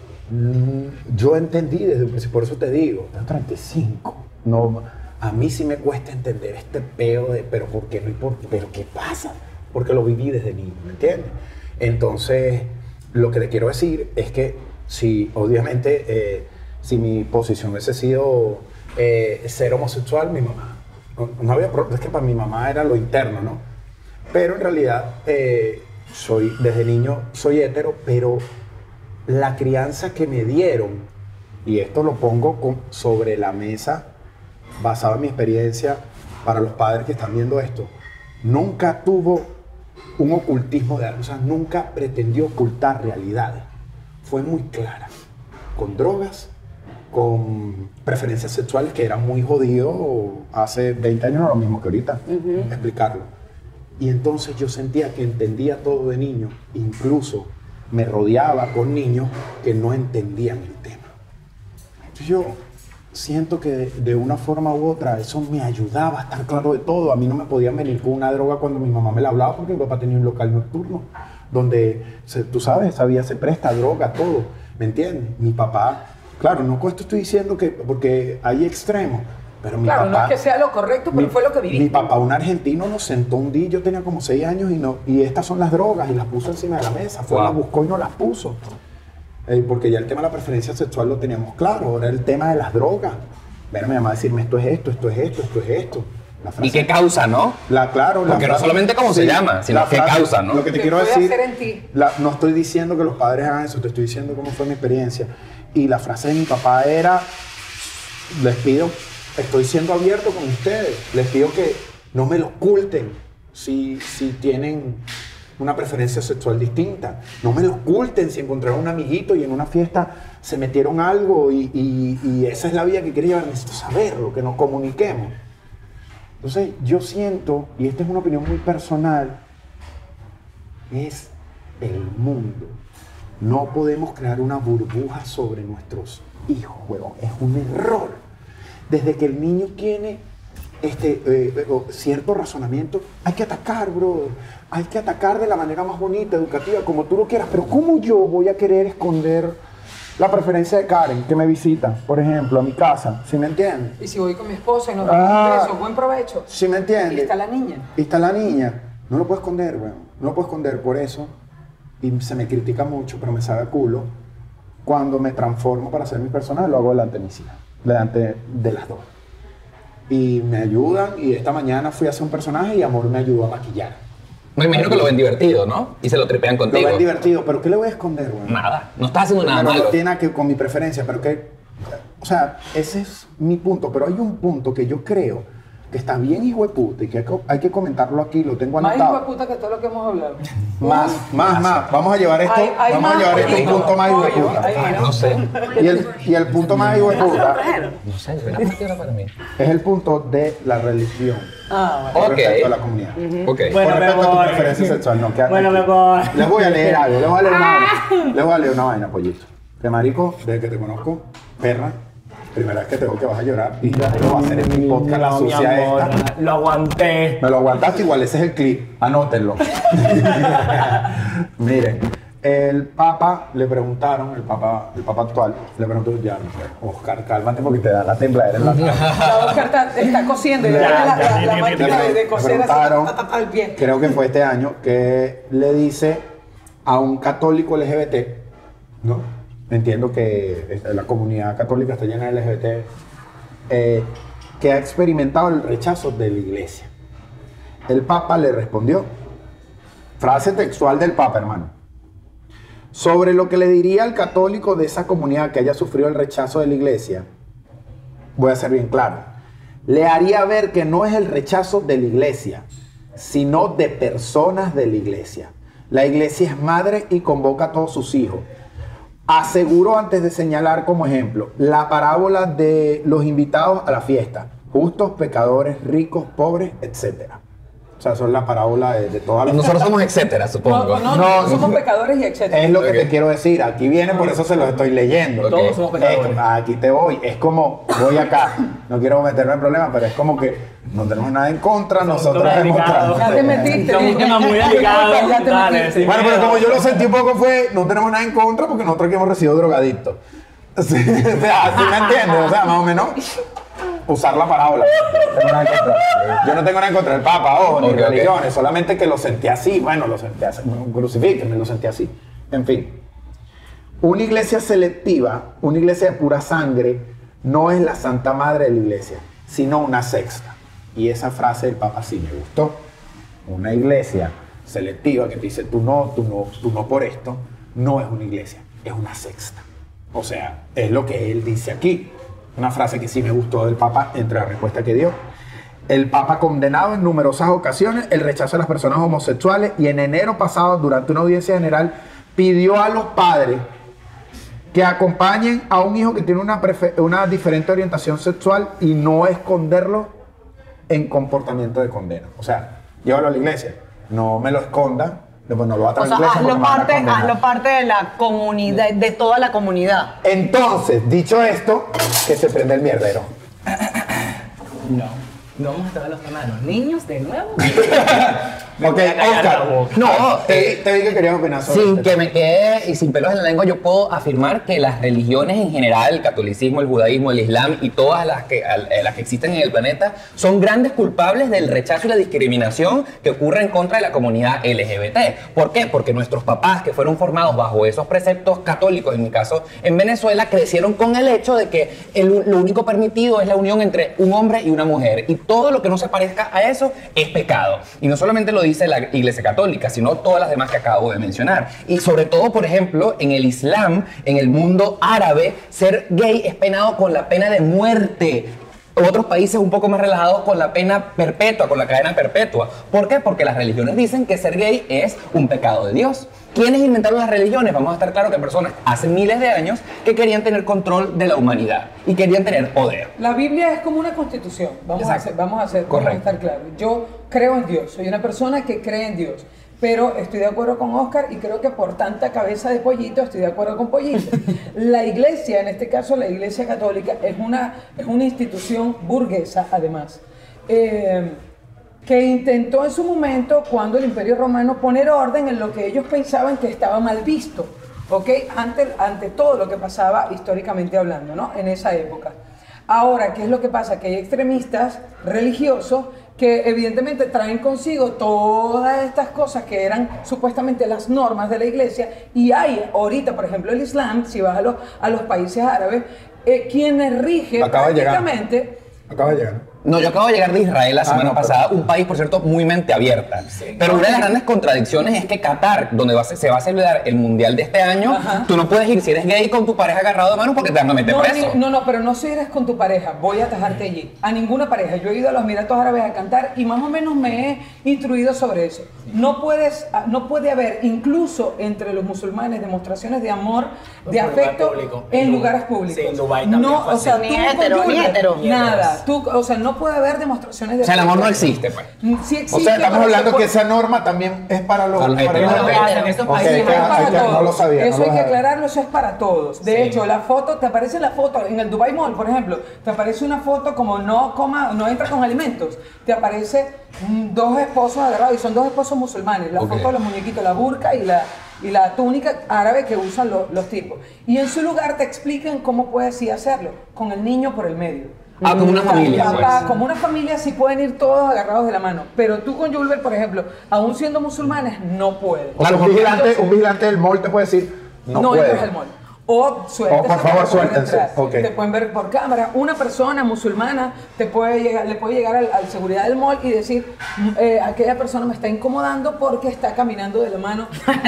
mm, yo entendí desde un principio, por eso te digo, tengo treinta y cinco. No, a mí sí me cuesta entender este peo de, pero ¿por qué no? ¿Y por qué? ¿Pero qué pasa? Porque lo viví desde niño, ¿me entiendes? Entonces, lo que le quiero decir es que si, obviamente, eh, si mi posición hubiese sido eh, ser homosexual, mi mamá, no, no había problema, es que para mi mamá era lo interno, ¿no? Pero en realidad, eh, soy, desde niño soy hetero, pero la crianza que me dieron, y esto lo pongo con, sobre la mesa, basado en mi experiencia, para los padres que están viendo esto, nunca tuvo un ocultismo de algo, o sea, nunca pretendió ocultar realidades. Fue muy clara, con drogas, con preferencias sexuales que eran muy jodidos hace veinte años, no lo mismo que ahorita, uh-huh. explicarlo. Y entonces yo sentía que entendía todo de niño, incluso me rodeaba con niños que no entendían el tema. Entonces yo siento que de, de una forma u otra eso me ayudaba a estar claro de todo. A mí no me podían venir con una droga cuando mi mamá me la hablaba porque mi papá tenía un local nocturno donde, se, tú sabes, sabía, se presta droga, todo, ¿me entiendes? Mi papá, claro, no con esto estoy diciendo que, porque hay extremos, pero mi claro, papá... no es que sea lo correcto, pero mi, fue lo que viviste. Mi papá, un argentino, nos sentó un día, yo tenía como seis años y, no, y estas son las drogas y las puso encima de la mesa, fue, wow. las buscó y no las puso. Eh, porque ya el tema de la preferencia sexual lo teníamos claro, ahora el tema de las drogas. Ver a mi mamá decirme esto es esto, esto es esto, esto es esto. La frase, ¿y qué causa, no? La, claro, porque la no solamente cómo sí, se llama, sino qué frase, causa, ¿no? Lo que te ¿Qué quiero puede decir, hacer en ti? La, no estoy diciendo que los padres hagan eso, te estoy diciendo cómo fue mi experiencia. Y la frase de mi papá era, les pido, estoy siendo abierto con ustedes, les pido que no me lo oculten si, si tienen una preferencia sexual distinta. No me lo oculten si encontraron un amiguito y en una fiesta se metieron algo y, y, y esa es la vía que quería llevar. Necesito saberlo, que nos comuniquemos. Entonces yo siento, y esta es una opinión muy personal, es el mundo. No podemos crear una burbuja sobre nuestros hijos, huevón. Es un error. Desde que el niño tiene este, eh, o cierto razonamiento, hay que atacar, bro. Hay que atacar de la manera más bonita, educativa, como tú lo quieras. Pero ¿cómo yo voy a querer esconder la preferencia de Karen, que me visita, por ejemplo, a mi casa? ¿Sí me entiendes? Y si voy con mi esposa y nos Ah. damos un beso, buen provecho. ¿Sí me entiendes? Y está la niña. Y está la niña. No lo puedo esconder, weón. No lo puedo esconder por eso. Y se me critica mucho, pero me sabe a culo. Cuando me transformo para ser mi personaje, lo hago delante de mis hijas. Delante de las dos. Y me ayudan. Y esta mañana fui a hacer un personaje y Amor me ayudó a maquillar. Me imagino que lo ven divertido, ¿no? Y se lo tripean contigo. Lo ven divertido, pero ¿qué le voy a esconder, weón? Nada. No estás haciendo nada Pero malo. no tiene nada que ver con mi preferencia, pero que... O sea, ese es mi punto. Pero hay un punto que yo creo que está bien hijo de puta y que hay que- hay que comentarlo aquí, lo tengo Más hijo anotado. de puta que todo lo que hemos hablado. Más, más, más. Vamos a llevar esto, Hay- hay vamos a más llevar esto a un pollo, punto más hijo de pollo, puta. hay más. No sé. Y el, y el punto más hijo de puta No sé, ¿verdad? ¿Por qué era para mí? es el punto de la religión Ah, bueno. con Ok. respecto a la comunidad. Ok. Bueno, Con me respecto a tu voy. preferencia sexual, no, quédate Bueno, aquí. me voy. Les voy a leer algo, les voy a leer una vaina. Les voy a leer una vaina, pollito. De marico, desde que te conozco, perra, primera vez que te veo que vas a llorar y ya lo voy a hacer en mi podcast, la No, mi sucia amor, esta. lo aguanté. Me lo aguantaste igual, ese es el clip, anótenlo. Miren, el Papa le preguntaron, el Papa, el Papa actual, le preguntó, ya, Oscar, cálmate porque te da la tembladera en la cara. La Oscar está, está cosiendo y le Ya, da la, ya, la, ya, la ya, máquina ya, de, de Le coser así, preguntaron, ta, ta, ta, al pie. creo que fue este año, que le dice a un católico L G B T, ¿no? Entiendo que la comunidad católica está llena de L G B T, eh, que ha experimentado el rechazo de la iglesia. El Papa le respondió, frase textual del Papa, hermano, sobre lo que le diría al católico de esa comunidad que haya sufrido el rechazo de la iglesia, voy a ser bien claro, le haría ver que no es el rechazo de la iglesia, sino de personas de la iglesia. La iglesia es madre y convoca a todos sus hijos. Aseguró antes de señalar como ejemplo la parábola de los invitados a la fiesta, justos, pecadores, ricos, pobres, etcétera. O sea, son la parábola de, de todas las... Nosotros somos etcétera, supongo. No, no, No, no, somos pecadores y etcétera. Es lo que Ok. te quiero decir. Aquí viene, por eso se los estoy leyendo. Todos Ok. somos pecadores. Eh, aquí te voy. Es como, voy acá. No quiero meterme en problemas, pero es como que no tenemos nada en contra. Nosotros muy hemos delicados. Ya te metiste. Son un tema muy delicado. Ya te Dale, metiste. sí. Bueno, pero como yo lo sentí un poco fue, no tenemos nada en contra porque nosotros aquí hemos recibido drogadictos. Sí, o sea, ¿sí me entiendes? O sea, más o menos usar la parábola. No tengo nada en contra. Yo no tengo nada en contra del Papa, ojo, ni Ok, ok. religiones, solamente que lo sentí así. Bueno, lo sentí así. Crucifíquenme, lo sentí así. En fin. Una iglesia selectiva, una iglesia de pura sangre, no es la Santa Madre de la iglesia, sino una sexta. Y esa frase del Papa sí me gustó. Una iglesia selectiva que te dice tú no, tú no, tú no por esto, no es una iglesia, es una sexta. O sea, es lo que él dice aquí. Una frase que sí me gustó del Papa entre la respuesta que dio. El Papa condenado en numerosas ocasiones el rechazo de las personas homosexuales y en enero pasado, durante una audiencia general, pidió a los padres que acompañen a un hijo que tiene una, prefe- una diferente orientación sexual y no esconderlo en comportamiento de condena. O sea, llévalo a la iglesia, no me lo esconda, después no lo va a O traer sea, a la iglesia porque hazlo me van a parte, condenar. hazlo parte de la comunidad, de toda la comunidad. Entonces, dicho esto, que se prende el mierdero. No, no vamos a tocar los temas de los niños de nuevo. Ok, voy a callar la Oscar. boca. No, te, te vi que querías opinar sobre Sin este que me quede y sin pelos en la lengua, yo puedo afirmar que las religiones en general, el catolicismo, el judaísmo, el islam y todas las que, al- eh, las que existen en el planeta, son grandes culpables del rechazo y la discriminación que ocurre en contra de la comunidad L G B T. ¿Por qué? Porque nuestros papás, que fueron formados bajo esos preceptos católicos, en mi caso en Venezuela, crecieron con el hecho de que el- lo único permitido es la unión entre un hombre y una mujer. Y todo lo que no se parezca a eso es pecado. Y no solamente lo dice la Iglesia Católica, sino todas las demás que acabo de mencionar. Y sobre todo, por ejemplo, en el Islam, en el mundo árabe, ser gay es penado con la pena de muerte. Otros países un poco más relajados con la pena perpetua, con la cadena perpetua. ¿Por qué? Porque las religiones dicen que ser gay es un pecado de Dios. ¿Quiénes inventaron las religiones? Vamos a estar claros que personas hace miles de años que querían tener control de la humanidad y querían tener poder. La Biblia es como una constitución. Vamos a Exacto. hacer, vamos a hacer, vamos a Correcto. estar claros. Yo creo en Dios, soy una persona que cree en Dios. Pero estoy de acuerdo con Oscar y creo que por tanta cabeza de pollito estoy de acuerdo con Pollito. La iglesia, en este caso la iglesia católica, es una, es una institución burguesa además. eh, que intentó en su momento, cuando el Imperio Romano, poner orden en lo que ellos pensaban que estaba mal visto, ¿ok? Ante, ante todo lo que pasaba históricamente hablando, ¿no? En esa época. Ahora, ¿qué es lo que pasa? Que hay extremistas religiosos que evidentemente traen consigo todas estas cosas que eran supuestamente las normas de la iglesia, y hay ahorita, por ejemplo, el Islam, si vas a los, a los países árabes, eh, quienes rigen Acaba de llegar. prácticamente... Acaba de llegar. No, yo acabo de llegar de Israel la semana no, pero- pasada, un país, por cierto, muy mente abierta. Pero una de las grandes contradicciones es que Qatar, donde va a, se se va a celebrar el Mundial de este año, Ajá. tú no puedes ir si eres gay con tu pareja agarrado de mano porque te van a meter No, preso. ni- no, no, pero no si eres con tu pareja, voy a atajarte allí. A ninguna pareja. Yo he ido a los Emiratos Árabes a cantar y más o menos me he instruido sobre eso. No puedes, ah, no puede haber, incluso entre los musulmanes, demostraciones de amor, de En lugar afecto público. en En lugares Du- públicos. sí, en Dubái también no, fue o sea, así. tú Ni con hetero, ni Julia, hetero. nada. Tú, o sea, no puede haber demostraciones de O sea, el amor no afecto. existe, pues. Sí existe, O sea, estamos pero hablando se que puede- esa norma también es para los, Para los para heteros. los Lo hacen en esos Ok, países. que- Es para hay que- todos. no lo sabía. Eso no hay lo que sabía. aclararlo, eso es para todos. De Sí. hecho, la foto, te aparece la foto en el Dubai Mall, por ejemplo, te aparece una foto como no coma, no entra con alimentos. Te aparece mm, dos esposos agarrados y son dos esposos musulmanes. La Ok. foto de los muñequitos, la burka y la y la túnica árabe que usan lo- los tipos. Y en su lugar te explican cómo puedes sí hacerlo, con el niño por el medio. Ah, como una Papá, familia, pues. como una familia sí pueden ir todos agarrados de la mano, pero tú con Julber, por ejemplo, aún siendo musulmanes, no puedes. O sea, un vigilante, un vigilante del mall te puede decir, no, No, puede. entras al mall. O suéltese, O, por favor, para poder suéltense. entrar. Ok. Te pueden ver por cámara. Una persona musulmana te puede llegar, le puede llegar al, al seguridad del mall y decir, mm, eh, aquella persona me está incomodando porque está caminando de la mano.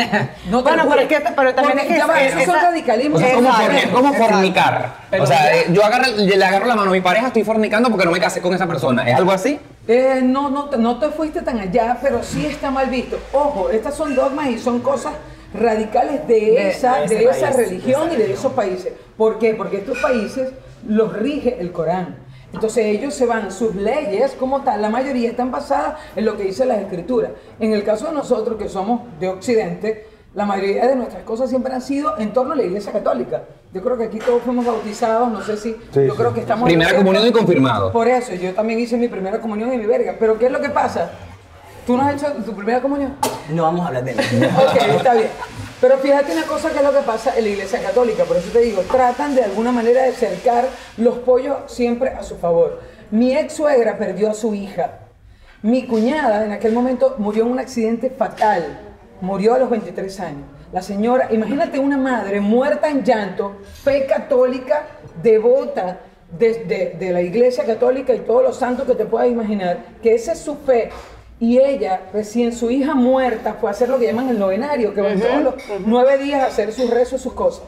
No te Bueno, lo pero juro. es que- pero también Porque es que ya va, es- esos son esa- radicalismos. O sea, es como, Exacto. forni- es como Exacto. fornicar. Pero o sea, ya- eh, yo agarro, le agarro la mano a mi pareja, estoy fornicando porque no me casé con esa persona. ¿Es algo así? Eh, no, no, te- no te fuiste tan allá, pero sí está mal visto. Ojo, estas son dogmas y son cosas radicales de, De- esa, de ese de esa país, religión de y de esa esos países. ¿Por qué? Porque estos países los rige el Corán. Entonces ellos se van, sus leyes como tal, la mayoría están basadas en lo que dicen las escrituras. En el caso de nosotros que somos de Occidente, la mayoría de nuestras cosas siempre han sido en torno a la Iglesia Católica. Yo creo que aquí todos fuimos bautizados, no sé si, Sí, yo sí. creo que estamos... Primera en lo comunión y cierto. confirmado. Por eso, yo también hice mi primera comunión y mi verga. Pero ¿qué es lo que pasa? ¿Tú no has hecho tu primera comunión? No vamos a hablar de eso. Ok, está bien. Pero fíjate una cosa que es lo que pasa en la Iglesia Católica, por eso te digo, tratan de alguna manera de cercar los pollos siempre a su favor. Mi ex suegra perdió a su hija. Mi cuñada en aquel momento murió en un accidente fatal. Murió a los veintitrés años. La señora, imagínate una madre muerta en llanto, fe católica, devota de, de- de la Iglesia Católica y todos los santos que te puedas imaginar, que esa es su fe. Y ella, recién su hija muerta, fue a hacer lo que llaman el novenario, que van todos los nueve días a hacer sus rezos, sus cosas.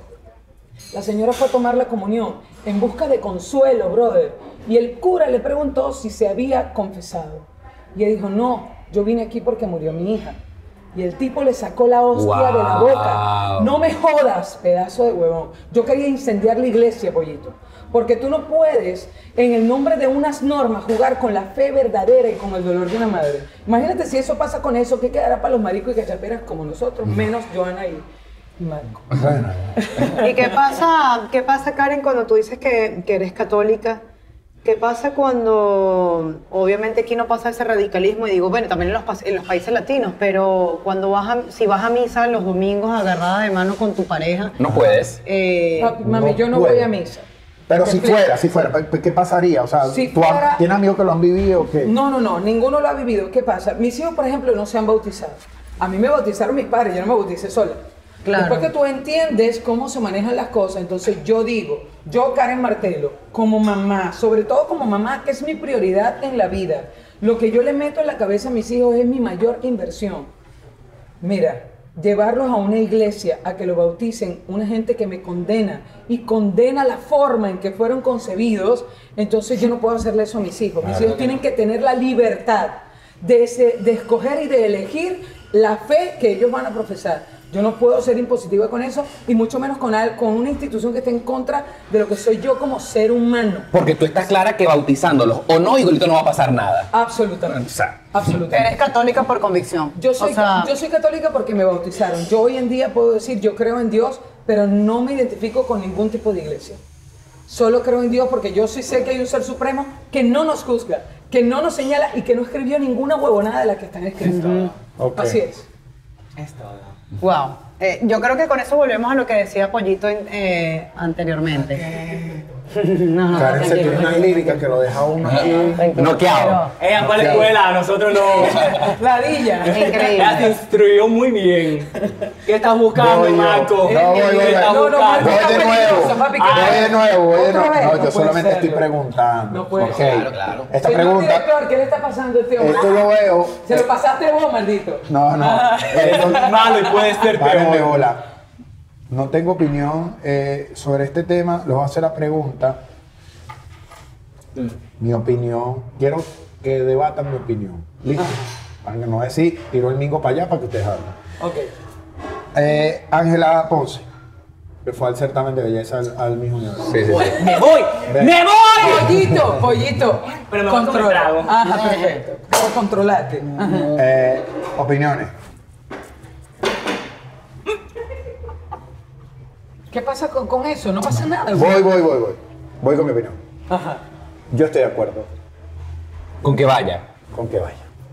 La señora fue a tomar la comunión en busca de consuelo, brother. Y el cura le preguntó si se había confesado. Y ella dijo, no, yo vine aquí porque murió mi hija. Y el tipo le sacó la hostia de la boca. Wow. No me jodas, pedazo de huevón. Yo quería incendiar la iglesia, pollito. Porque tú no puedes, en el nombre de unas normas, jugar con la fe verdadera y con el dolor de una madre. Imagínate si eso pasa con eso, ¿qué quedará para los maricos y cachaperas como nosotros? Menos Joana y, y Marco. ¿Y qué pasa, qué pasa, Karen, cuando tú dices que, que eres católica? ¿Qué pasa cuando, obviamente aquí no pasa ese radicalismo, y digo, bueno, también en los, pa- en los países latinos, pero cuando vas a, si vas a misa los domingos agarrada de mano con tu pareja, No puedes. eh, Papi, mami, no yo no puede. voy a misa. Pero Te si explico. fuera, si fuera, ¿qué qué pasaría? O sea, Si ¿tú has- fuera- ¿tienes amigos que lo han vivido o qué? No, no, no, ninguno lo ha vivido. ¿Qué pasa? Mis hijos, por ejemplo, no se han bautizado. A mí me bautizaron mis padres, yo no me bauticé sola. Claro. Después que tú entiendes cómo se manejan las cosas, entonces yo digo, yo Karen Martelo, como mamá, sobre todo como mamá, que es mi prioridad en la vida, lo que yo le meto en la cabeza a mis hijos es mi mayor inversión. Mira, llevarlos a una iglesia a que lo bauticen una gente que me condena y condena la forma en que fueron concebidos, entonces yo no puedo hacerle eso a mis hijos. Mis hijos tienen que tener la libertad de, ese- de escoger y de elegir la fe que ellos van a profesar. Yo no puedo ser impositiva con eso y mucho menos con, al- con una institución que esté en contra de lo que soy yo como ser humano. Porque tú estás clara que bautizándolos o no, igualito no va a pasar nada. Absolutamente. O sea, Absolutamente. eres católica por convicción. Yo soy, O sea, yo soy católica porque me bautizaron. Yo hoy en día puedo decir, yo creo en Dios, pero no me identifico con ningún tipo de iglesia. Solo creo en Dios porque yo sí sé que hay un ser supremo que no nos juzga, que que no nos señala y que no escribió ninguna huevonada de la que están escritas. Ok. Así es. Es todo. Wow. Eh, yo creo que con eso volvemos a lo que decía Pollito eh, anteriormente. No, no, Karen se tranquilo. tiene una lírica que lo deja uno aquí. Noqueado. Ella fue a la escuela, nosotros no. Ladilla. Increíble. Ella se instruyó muy bien. ¿Qué estás buscando, Voy yo. Marco? No, voy, voy, ¿Qué voy. estás No, no, buscando? Marco. Voy de nuevo, papi, voy que- de nuevo, voy de ¿Otra nuevo. vez? No, No yo puede solamente ser. estoy preguntando. No puede Ok. ser. Claro, claro. Esta Señor pregunta, director, ¿qué le está pasando a este hombre? esto lo veo. Se lo pasaste vos, maldito. No, no. Esto es malo y puede ser Párenme peor. bola. No tengo opinión eh, sobre este tema. Les voy a hacer la pregunta. Mi opinión. Quiero que debatan mi opinión. ¿Listo? Para que no decir, tiro el mingo para allá para que ustedes hablen. Ok. Eh, Ángela Ponce, que fue al certamen de belleza al, al Miss Universo. Sí, sí, sí. ¡Me voy! Ven. ¡Me voy! Pollito, pollito. Pero me falta un Controla. trago. Ajá, perfecto. Pero controlate. Ajá. Eh, opiniones. ¿Qué pasa con, con eso? No pasa nada. Voy, voy, voy, voy. Voy con mi opinión. Ajá. Yo estoy de acuerdo Con que vaya. con que vaya.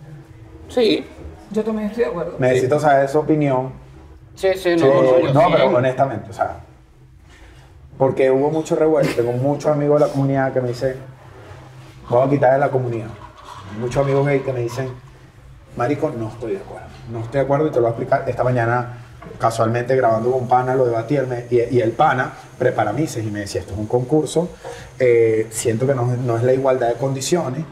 Sí. Yo también estoy de acuerdo. Necesito saber su opinión. Sí, sí, Sí, no, no, yo no, sí. pero honestamente, o sea, porque hubo mucho revuelo. Tengo muchos amigos de la comunidad que me dicen, voy a quitar de la comunidad. Muchos amigos gay que me dicen, marico, no estoy de acuerdo. No estoy de acuerdo y te lo voy a explicar. Esta mañana, casualmente grabando con un pana, lo debatí él me- y, y el pana prepara mises y me decía, esto es un concurso, eh, siento que no, no es la igualdad de condiciones.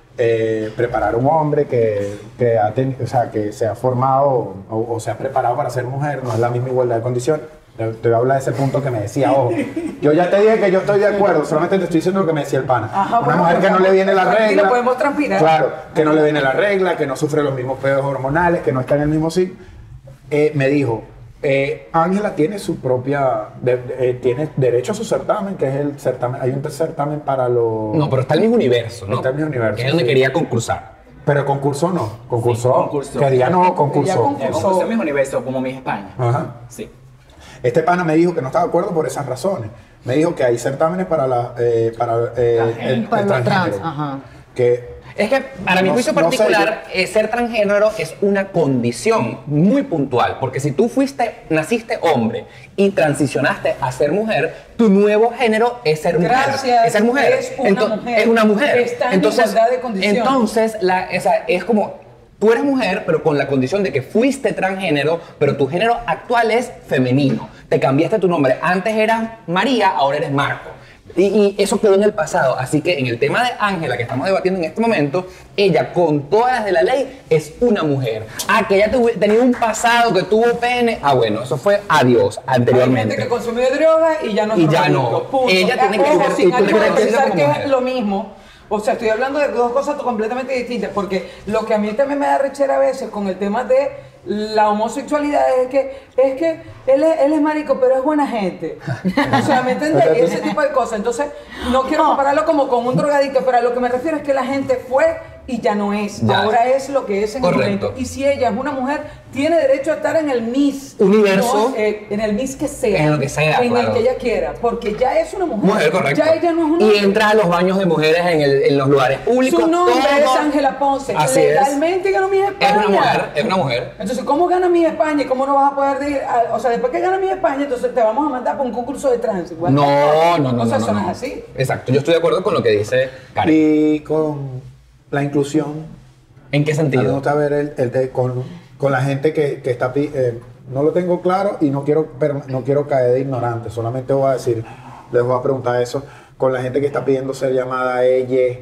Eh, preparar a un hombre que, que, ha ten- o sea, que se ha formado o, o se ha preparado para ser mujer no es la misma igualdad de condiciones. Te, te voy a hablar de ese punto que me decía, ojo. Yo ya te dije que yo estoy de acuerdo, solamente te estoy diciendo lo que me decía el pana. Ajá, Una bueno, mujer que no le viene la tranquilo, regla. podemos transpirar. Claro, que no le viene la regla, que no sufre los mismos pedos hormonales, que no está en el mismo ciclo. Eh, me dijo, eh, Ángela tiene su propia, de- de- eh, tiene derecho a su certamen, que es el certamen, hay un certamen para los... No, pero está el mismo universo, ¿no? Está el mismo universo, Que es donde sí. quería concursar. Pero concurso no, concurso, concurso. quería no, Ella concurso. concursó. El concurso es mismo universo como Miss España. Ajá. Sí. Este pana me dijo que no estaba de acuerdo por esas razones. Me dijo que hay certámenes para la, eh, para eh, el, el Para los transgénero. trans, ajá. Que Es que para mi No- juicio no sé, particular, eh, ser transgénero es una condición muy puntual, porque si tú fuiste, naciste hombre y transicionaste a ser mujer, tu nuevo género es ser mujer. Gracias, Es ser mujer. es una Ento- mujer. Es una mujer. Está en igualdad de condiciones. Entonces, la, o sea, es como, tú eres mujer, pero con la condición de que fuiste transgénero, pero tu género actual es femenino. Te cambiaste tu nombre. Antes eras María, ahora eres Marco. Y, y eso quedó en el pasado. Así que en el tema de Ángela, que estamos debatiendo en este momento, ella, con todas las de la ley, es una mujer. Ah, que ella tuvo- tenía un pasado, que tuvo pene. Ah, bueno, eso fue adiós, Hay gente anteriormente. que consumió droga y ya no es Y ya drogadicto, no. punto. Ella tiene que Ojo, ser- sin y tú ánimo de reconoces pensar como que mujer. es lo mismo. O sea, estoy hablando de dos cosas completamente distintas, porque lo que a mí también me da rechera a veces con el tema de la homosexualidad es que, es que él, es, él es marico, pero es buena gente. O sea, ¿me entiendes? Y ese tipo de cosas. Entonces, no quiero compararlo como con un drogadicto, pero a lo que me refiero es que la gente fue y ya no es. Ya. Ahora es lo que es en Correcto. el momento. Y si ella es una mujer, tiene derecho a estar en el Miss Universo. no, eh, en el Miss que sea. En lo que sea, En claro. el que ella quiera. Porque ya es una mujer. Mujer, correcto. Ya ella no es una y mujer. entra a los baños de mujeres en, el- en los lugares públicos. Su nombre todo. es Ángela Ponce. Así es. Legalmente ganó Miss España. Es una mujer, es una mujer. Entonces, ¿cómo gana Miss España y cómo no vas a poder ir? a- o sea, después que gana Miss España, entonces te vamos a mandar para un concurso de trans. Igual. No, no, no. O sea, no, eso no, no no. es así. Exacto, yo estoy de acuerdo con lo que dice Karen. y con la inclusión, ¿En qué a mí me sentido? gusta ver el, el de- con, con la gente que, que está pi- eh, no lo tengo claro y no quiero per- no quiero caer de ignorante, solamente voy a decir, les voy a preguntar eso, con la gente que está pidiendo ser llamada ella.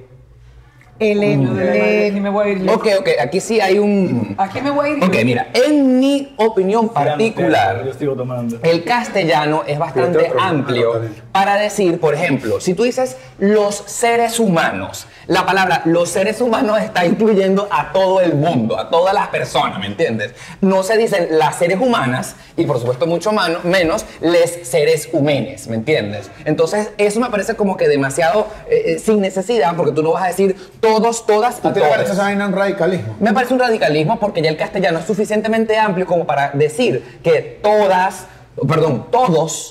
L, No, de la madre, aquí me voy a ir. Ok, ok, aquí sí hay un... Aquí me voy a ir. Ok, mira, en mi opinión Yo particular, sigo tomando. el castellano es bastante Fíjate otro. amplio Ah, no, está bien. para decir, por ejemplo, si tú dices los seres humanos, la palabra los seres humanos está incluyendo a todo el mundo, a todas las personas, ¿me entiendes? No se dicen las seres humanas y por supuesto mucho mano- menos les seres humanes, ¿me entiendes? Entonces eso me parece como que demasiado eh, eh, sin necesidad porque tú no vas a decir todos, todas y ¿A ti te parece todos. esa vaina un radicalismo? Me parece un radicalismo porque ya el castellano es suficientemente amplio como para decir que todas, perdón, todos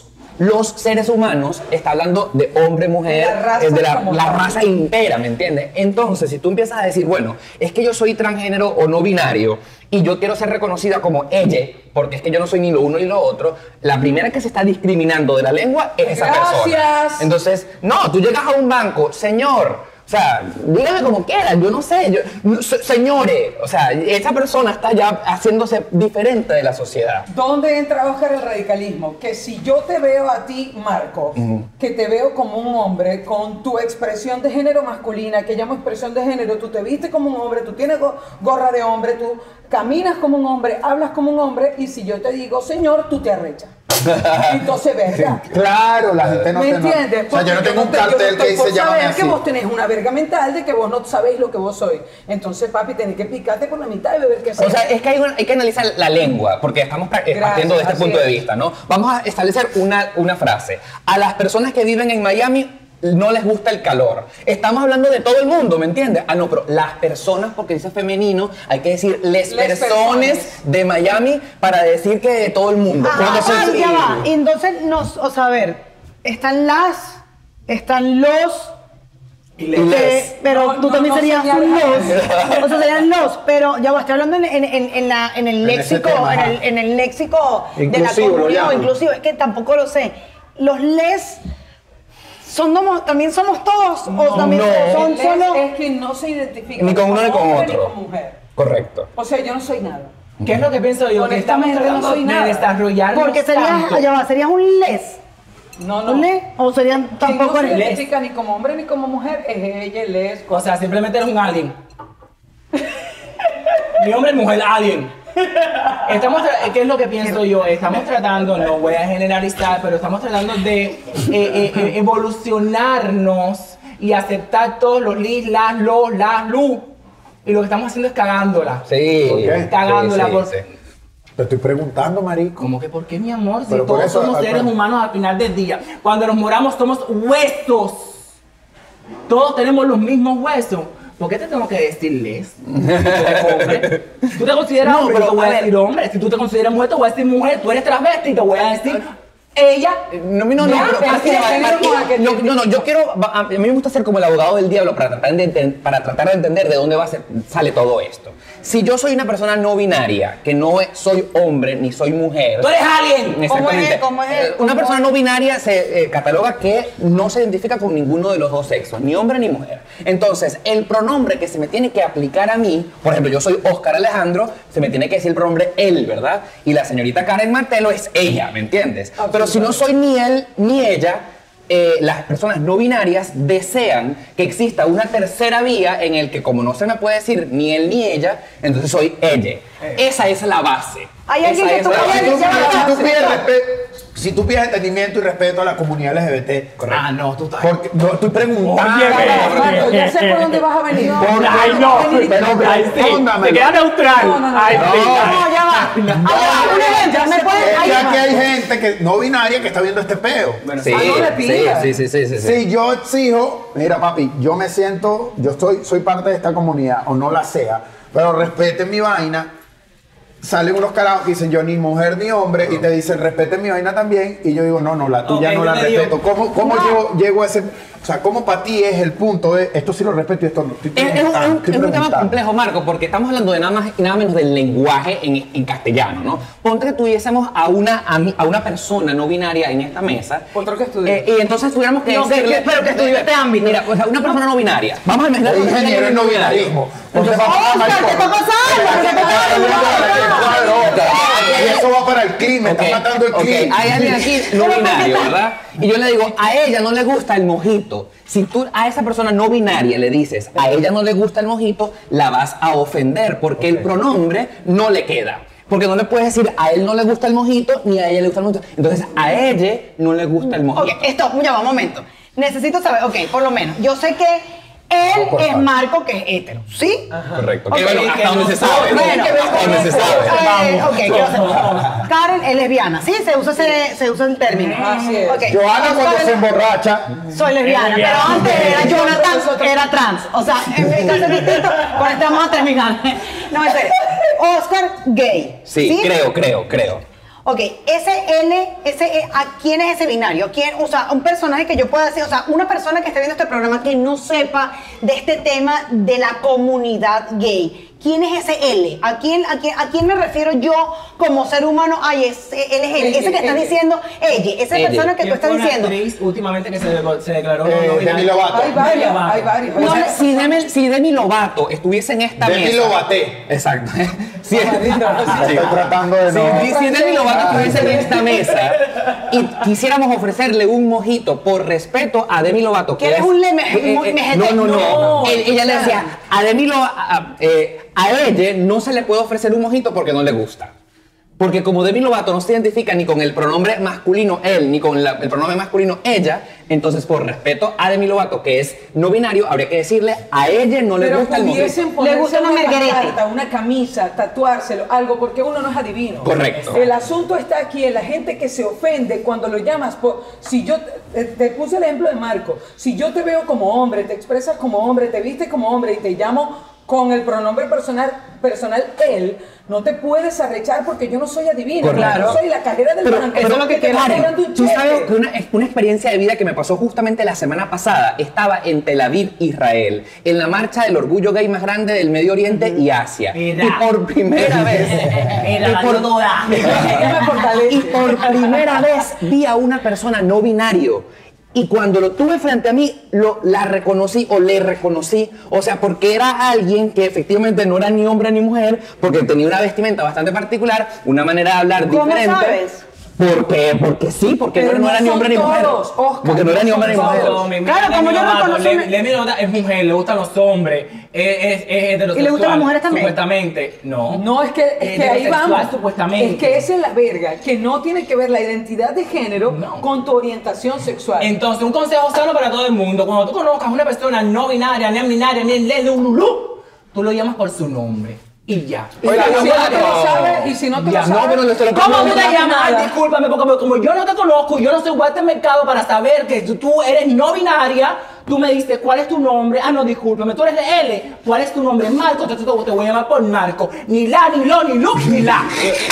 los seres humanos, está hablando de hombre, mujer, La raza eh, de la, como la tal. raza entera, ¿me entiendes? Entonces, si tú empiezas a decir, bueno, es que yo soy transgénero o no binario y yo quiero ser reconocida como ella, porque es que yo no soy ni lo uno ni lo otro, la primera que se está discriminando de la lengua es esa persona. Gracias. Entonces, no, tú llegas a un banco, señor, o sea, dígame como quieran, yo no sé, yo, no, se- señores, o sea, esa persona está ya haciéndose diferente de la sociedad. ¿Dónde entra, Oscar, el radicalismo? Que si yo te veo a ti, Marcos, que te veo como un hombre con tu expresión de género masculina, que llamo expresión de género, tú te vistes como un hombre, tú tienes go- gorra de hombre, tú caminas como un hombre, hablas como un hombre, y si yo te digo, señor, tú te arrechas. Entonces, ¿verdad? Claro, la gente no ¿Me te no- entiendes? O sea, yo no Porque tengo un te- yo no cartel estoy que dice por llámame saber así. que vos tenés una verga mental de que vos no sabéis lo que vos sois. Entonces, papi, tenés que picarte por la mitad y beber que O sea, es que hay, una- hay que analizar la lengua, porque estamos pra- eh, Gracias, partiendo de este así punto de es. vista, ¿no? Vamos a establecer una, una frase. A las personas que viven en Miami no les gusta el calor. Estamos hablando de todo el mundo, ¿me entiendes? Ah, no, pero las personas, porque dice femenino, hay que decir les, Les personas personas. de Miami para decir que de todo el mundo. Ah, Cuando ah, se- ya va. Entonces, nos, o sea, a ver, están las, están los. eh, pero No, tú no, también no serías señales. un los. O sea, serían los. Pero ya va, estoy hablando en, en, en, en la, en el En ese léxico, tema, en ajá. el, en el léxico de la Inclusivo, lo comunidad, llaman. inclusive, es que tampoco lo sé. Los les. Son, domo- ¿También somos todos? ¿O también no. son El les solo.? es que no se identifica Ni con uno ni con hombre otro. ni con mujer. Correcto. O sea, yo no soy nada. ¿Qué es lo que pienso yo? Que estamos Honestamente, no tratando soy de nada. desarrollarnos Porque serías, tanto. ya va, serías un les. No, no. ¿Un les? ¿O serían Si tampoco no se les? identifica ni como hombre ni como mujer, es ella, él es. O sea, simplemente eres un alien. Mi hombre, mujer, alien. Estamos tra- ¿Qué es lo que pienso yo? Estamos tratando, no voy a generalizar, pero estamos tratando de eh, eh, eh, evolucionarnos y aceptar todos los lis, las, los, las, lu. Y lo que estamos haciendo es cagándola. Sí. ¿Por qué? Cagándola Sí, sí, por- sí. Te estoy preguntando, marico. ¿Cómo que por qué, mi amor? Si Pero por todos eso, somos al- seres humanos al final del día. Cuando nos moramos somos huesos. Todos tenemos los mismos huesos. ¿Por qué te tengo que decirles? Hombre. ¿Tú te consideras No, hombre? pero, Te voy a a ver. decir hombre. Si tú te consideras mujer, te voy a decir mujer. Tú eres travesti, te voy a decir ella. No, no, no, Ya, pero pero aquí sí, va, el aquí- género con el que no, te no, no, yo quiero, a a mí me gusta ser como el abogado del diablo para tratar de, enten- para tratar de entender de dónde va a ser, sale todo esto. Si yo soy una persona no binaria, que no es- soy hombre ni soy mujer. ¡Tú eres alien! Exactamente. ¿Cómo es? ¿Cómo es? Eh, Una persona no binaria se eh, cataloga que no se identifica con ninguno de los dos sexos, ni hombre ni mujer. Entonces, el pronombre que se me tiene que aplicar a mí, por ejemplo, yo soy Oscar Alejandro, se me tiene que decir el pronombre él, ¿verdad? Y la señorita Karen Martelo es ella, ¿me entiendes? Pero si no soy ni él ni ella, eh, las personas no binarias desean que exista una tercera vía en el que como no se me puede decir ni él ni ella, entonces soy ella. Esa es la base. Hay alguien Esa que es tú la quieres- base. ya va, Si tú ya va. pides respeto, si tú pides entendimiento y respeto a la comunidad L G B T, Ah, no, tú estás. porque no estoy preguntando. Marco, ya sé por dónde vas a venir. Porque- Ay, no. pero Ay, sí. respóndamelo. Se queda neutral. No, no, no. Ay, sí. No, ya va. Ah, un ejemplo, ¿me puedes? Es ahí que va. aquí hay gente que no binaria que está viendo este peo. Sí, Ah, no le sí, pidas. sí, sí, sí, sí, sí. Si yo exijo, mira papi, yo me siento, yo estoy, soy parte de esta comunidad, o no la sea, pero respeten mi vaina. Salen unos carajos que dicen yo ni mujer ni hombre y te dicen respeten mi vaina también y yo digo no, no, la tuya Ok, no yo la te digo- respeto. ¿Cómo, cómo yo llego a ese, o sea, cómo para ti es el punto de esto sí lo respeto y esto no? Estoy Es, es un, preguntando, es un- estoy es un tema preguntando. complejo, Marco, porque estamos hablando de nada más y nada menos del lenguaje en, en castellano, ¿no? Ponte que tuviésemos a una, a, mi- a una persona no binaria en esta mesa. Otro que estudie. eh, y entonces tuviéramos que No, que- decirle- que- pero que estudie este ámbito. Mira, o sea, una persona no binaria. Vamos a imaginar El ingeniero en no binarismo. Entonces, vamos a Oscar, ¿qué está pasando? ¿Qué está pasando? Y eso va para el crimen, Ok, está matando el ok, crimen. hay alguien aquí no binario, ¿verdad? Y yo le digo, a ella no le gusta el mojito. Si tú a esa persona no binaria le dices, a ella no le gusta el mojito, la vas a ofender porque el pronombre no le queda. Porque no le puedes decir, a él no le gusta el mojito, ni a ella le gusta el mojito. Entonces, a ella no le gusta el mojito. Ok, esto, ya va, un momento. Necesito saber, ok, por lo menos, yo sé que él por es favor. Marco, que es hétero, ¿sí? Correcto. Ok, Que bueno, que hasta no donde se soy- sabe. Bueno, Hasta donde se sabe. eh, ok, quiero saber. Karen es lesbiana, ¿sí? Se usa, ese, se usa el término. Así es. Ok. Joana cuando Oscar- se emborracha, Soy lesbiana, pero antes era Jonathan, era trans. O sea, en mi caso es distinto, con este vamos a terminar. No, en serio. Oscar, gay. Sí, creo, creo, creo. Ok, ese L, ese, E, ¿a quién es ese binario? ¿Quién, o sea, un personaje que yo pueda decir, o sea, una persona que esté viendo este programa que no sepa de este tema de la comunidad gay. ¿Quién es ese L? ¿A quién, a quién, a quién me refiero yo como ser humano? Ay, ese, él es él. Ese que está diciendo ella, esa Ella. persona que tú estás Una diciendo. actriz últimamente que se, de- se declaró Eh, no binaria. Demi Lovato. Hay varios, hay varios. O sea, si, Demi, si Demi Lovato estuviese en esta Demi mesa. Lovaté. Exacto. Si, Estoy tratando de si, no. si- si Demi Lovato estuviese en esta mesa y quisiéramos ofrecerle un mojito por respeto a Demi Lovato. Que eres es- un leme- eh, un eh, mejete. No, no, no. No, Él- ella le o sea. decía, a Demi Lovato, a, eh, a ella no se le puede ofrecer un mojito porque no le gusta. Porque como Demi Lovato no se identifica ni con el pronombre masculino él, ni con la- el pronombre masculino ella, entonces por respeto a Demi Lovato, que es no binario, habría que decirle a ella no le Pero gusta el pudiesen mojito. Le gusta ponerse una una margarita. pancarta, una camisa, tatuárselo, algo, porque uno no es adivino. Correcto. El asunto está aquí en la gente que se ofende cuando lo llamas por... Si yo te, te puse el ejemplo de Marco, si yo te veo como hombre, te expresas como hombre, te viste como hombre y te llamo con el pronombre personal, personal él, no te puedes arrechar porque yo no soy adivino. Correcto. Yo soy la cajera del Pero, banco. pero eso es lo que te está Karen, cobrando un tú cheque. sabes que una, una experiencia de vida que me pasó justamente la semana pasada. Estaba en Tel Aviv, Israel, en la marcha del orgullo gay más grande del Medio Oriente y Asia. Mira. Y por primera vez, Mira, y, la por, toda. y por primera vez vi a una persona no binario. Y cuando lo tuve frente a mí, lo, la reconocí o le reconocí. O sea, porque era alguien que efectivamente no era ni hombre ni mujer, porque tenía una vestimenta bastante particular, una manera de hablar ¿Cómo diferente. sabes? Porque, porque sí, porque Pero no, no era no ni son hombre ni mujer. todos, Oscar, Porque no era no ni son hombre ni mujer. todos. Mi- Claro, Demi como yo Lovato, reconozco- Demi- Demi Lovato es mujer, le gustan los hombres, es, es, es heterosexual. ¿Y le gustan las mujeres también? Supuestamente, no. No, es que, es que ahí Heterosexual, vamos. supuestamente. Es que esa es la verga, que no tiene que ver la identidad de género No. con tu orientación sexual. Entonces, un consejo sano para todo el mundo. Cuando tú conozcas a una persona no binaria, ni binaria, ni lelulú, tú lo llamas por su nombre. Y ya. Y si no te lo sabes, y si no te Ya, lo no, sabes, pero lo- se lo- ¿Cómo no, tú no, te no, llamas? Ay, nada. discúlpame, porque como, como yo no te conozco, yo no soy Walter Mercado para saber que tú- tú eres no binaria. Tú me dices, ¿cuál es tu nombre? Ah, no, discúlpame, tú eres de L. ¿Cuál es tu nombre? Marco, entonces te, te voy a llamar por Marco. Ni la, ni lo, ni lu, ni la.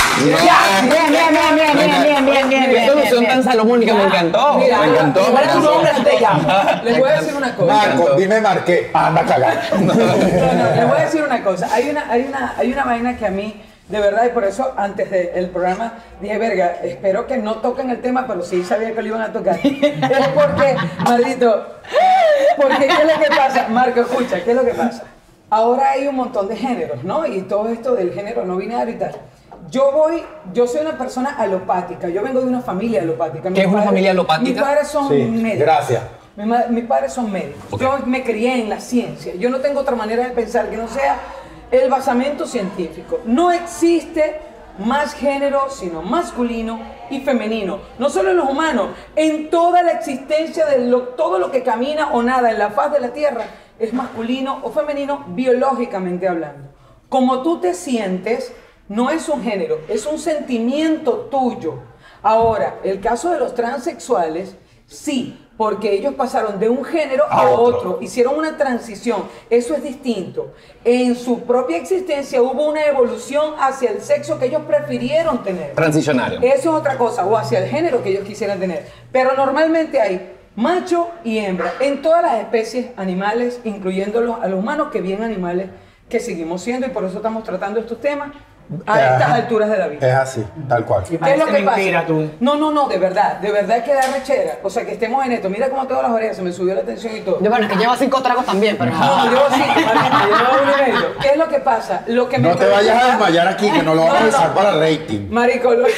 Ya. Bien, bien, bien, bien, bien, bien, bien, bien, Qué bien, solución bien, tan bien. salomónica, me encantó. Mira, me encantó. ¿Cuál es tu nombre? Así te llamo. les voy a decir una cosa. Marco, dime Marqué. Anda a cagar. No, no, les voy a decir una cosa. Hay una, hay una, hay una vaina que a mí, de verdad, y por eso antes del programa dije, verga, espero que no toquen el tema, pero sí sabía que lo iban a tocar. Es porque, maldito, porque ¿qué es lo que pasa? Marco, escucha, ¿qué es lo que pasa? Ahora hay un montón de géneros, ¿no? Y todo esto del género no binario y tal. Yo voy, yo soy una persona alopática, yo vengo de una familia alopática. ¿Qué Mis es una padres- familia alopática? Mis padres son Sí, médicos. gracias. Mi ma- mis padres son médicos. Ok. Yo me crié en la ciencia. Yo no tengo otra manera de pensar que no sea el basamento científico. No existe más género, sino masculino y femenino. No solo en los humanos, en toda la existencia de lo- todo lo que camina o nada en la faz de la Tierra es masculino o femenino biológicamente hablando. Como tú te sientes, no es un género, es un sentimiento tuyo. Ahora, el caso de los transexuales, sí, porque ellos pasaron de un género a, A otro. otro. hicieron una transición, eso es distinto. En su propia existencia hubo una evolución hacia el sexo que ellos prefirieron tener. Transicionario. Eso es otra cosa, o hacia el género que ellos quisieran tener. Pero normalmente hay macho y hembra en todas las especies animales, incluyendo los- a los humanos, que bien animales que seguimos siendo, y por eso estamos tratando estos temas a estas Ajá. alturas de la vida. Es así, tal cual. ¿Qué es lo Parece que mentira, pasa? tú. No, no, no, de verdad, de verdad que da rechera. O sea, que estemos en esto. Mira cómo tengo las orejas, se me subió la tensión y todo. Yo, bueno, que llevo cinco tragos también, pero No, yo sí, Marina, yo llevo uno y medio. ¿Qué es lo que pasa? Lo que me No te vayas a preocupa- desmayar aquí, que no lo vamos a No, no, usar no. para rating. Marico, lo-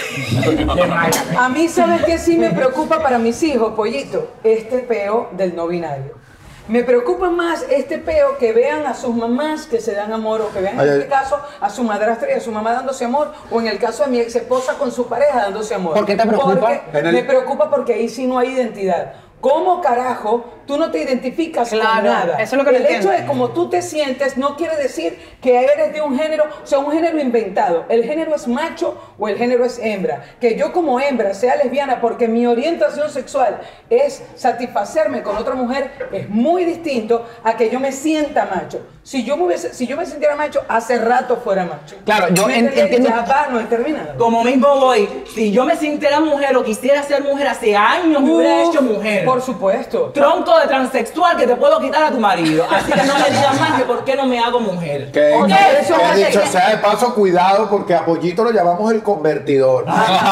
a mí, ¿sabes qué sí me preocupa para mis hijos, pollito? Este peo del no binario. Me preocupa más este peo que vean a sus mamás que se dan amor, o que vean Ay, en ay. este caso a su madrastra y a su mamá dándose amor, o en el caso de mi ex esposa con su pareja dándose amor. ¿Por qué te preocupa? Porque En el- me preocupa porque ahí sí no hay identidad. ¿Cómo carajo tú no te identificas Claro, con nada. eso es lo que no El entiendo. hecho de cómo tú te sientes no quiere decir que eres de un género, o sea, un género inventado. El género es macho o el género es hembra. Que yo como hembra sea lesbiana porque mi orientación sexual es satisfacerme con otra mujer es muy distinto a que yo me sienta macho. Si yo me, hubiese, si yo me sintiera macho, hace rato fuera macho. Claro, yo ¿Me en- entiendes? entiendo- Ya va, no he terminado. Como mismo voy, si yo me sintiera mujer o quisiera ser mujer hace años, me hubiera Uf, hecho mujer. Por supuesto. Tronco de transexual que te puedo quitar a tu marido. Así que no me digas más que por qué no me hago mujer. Que, Oye, que- eso que hace- dicho sea de paso, cuidado, porque a Pollito lo llamamos el convertidor.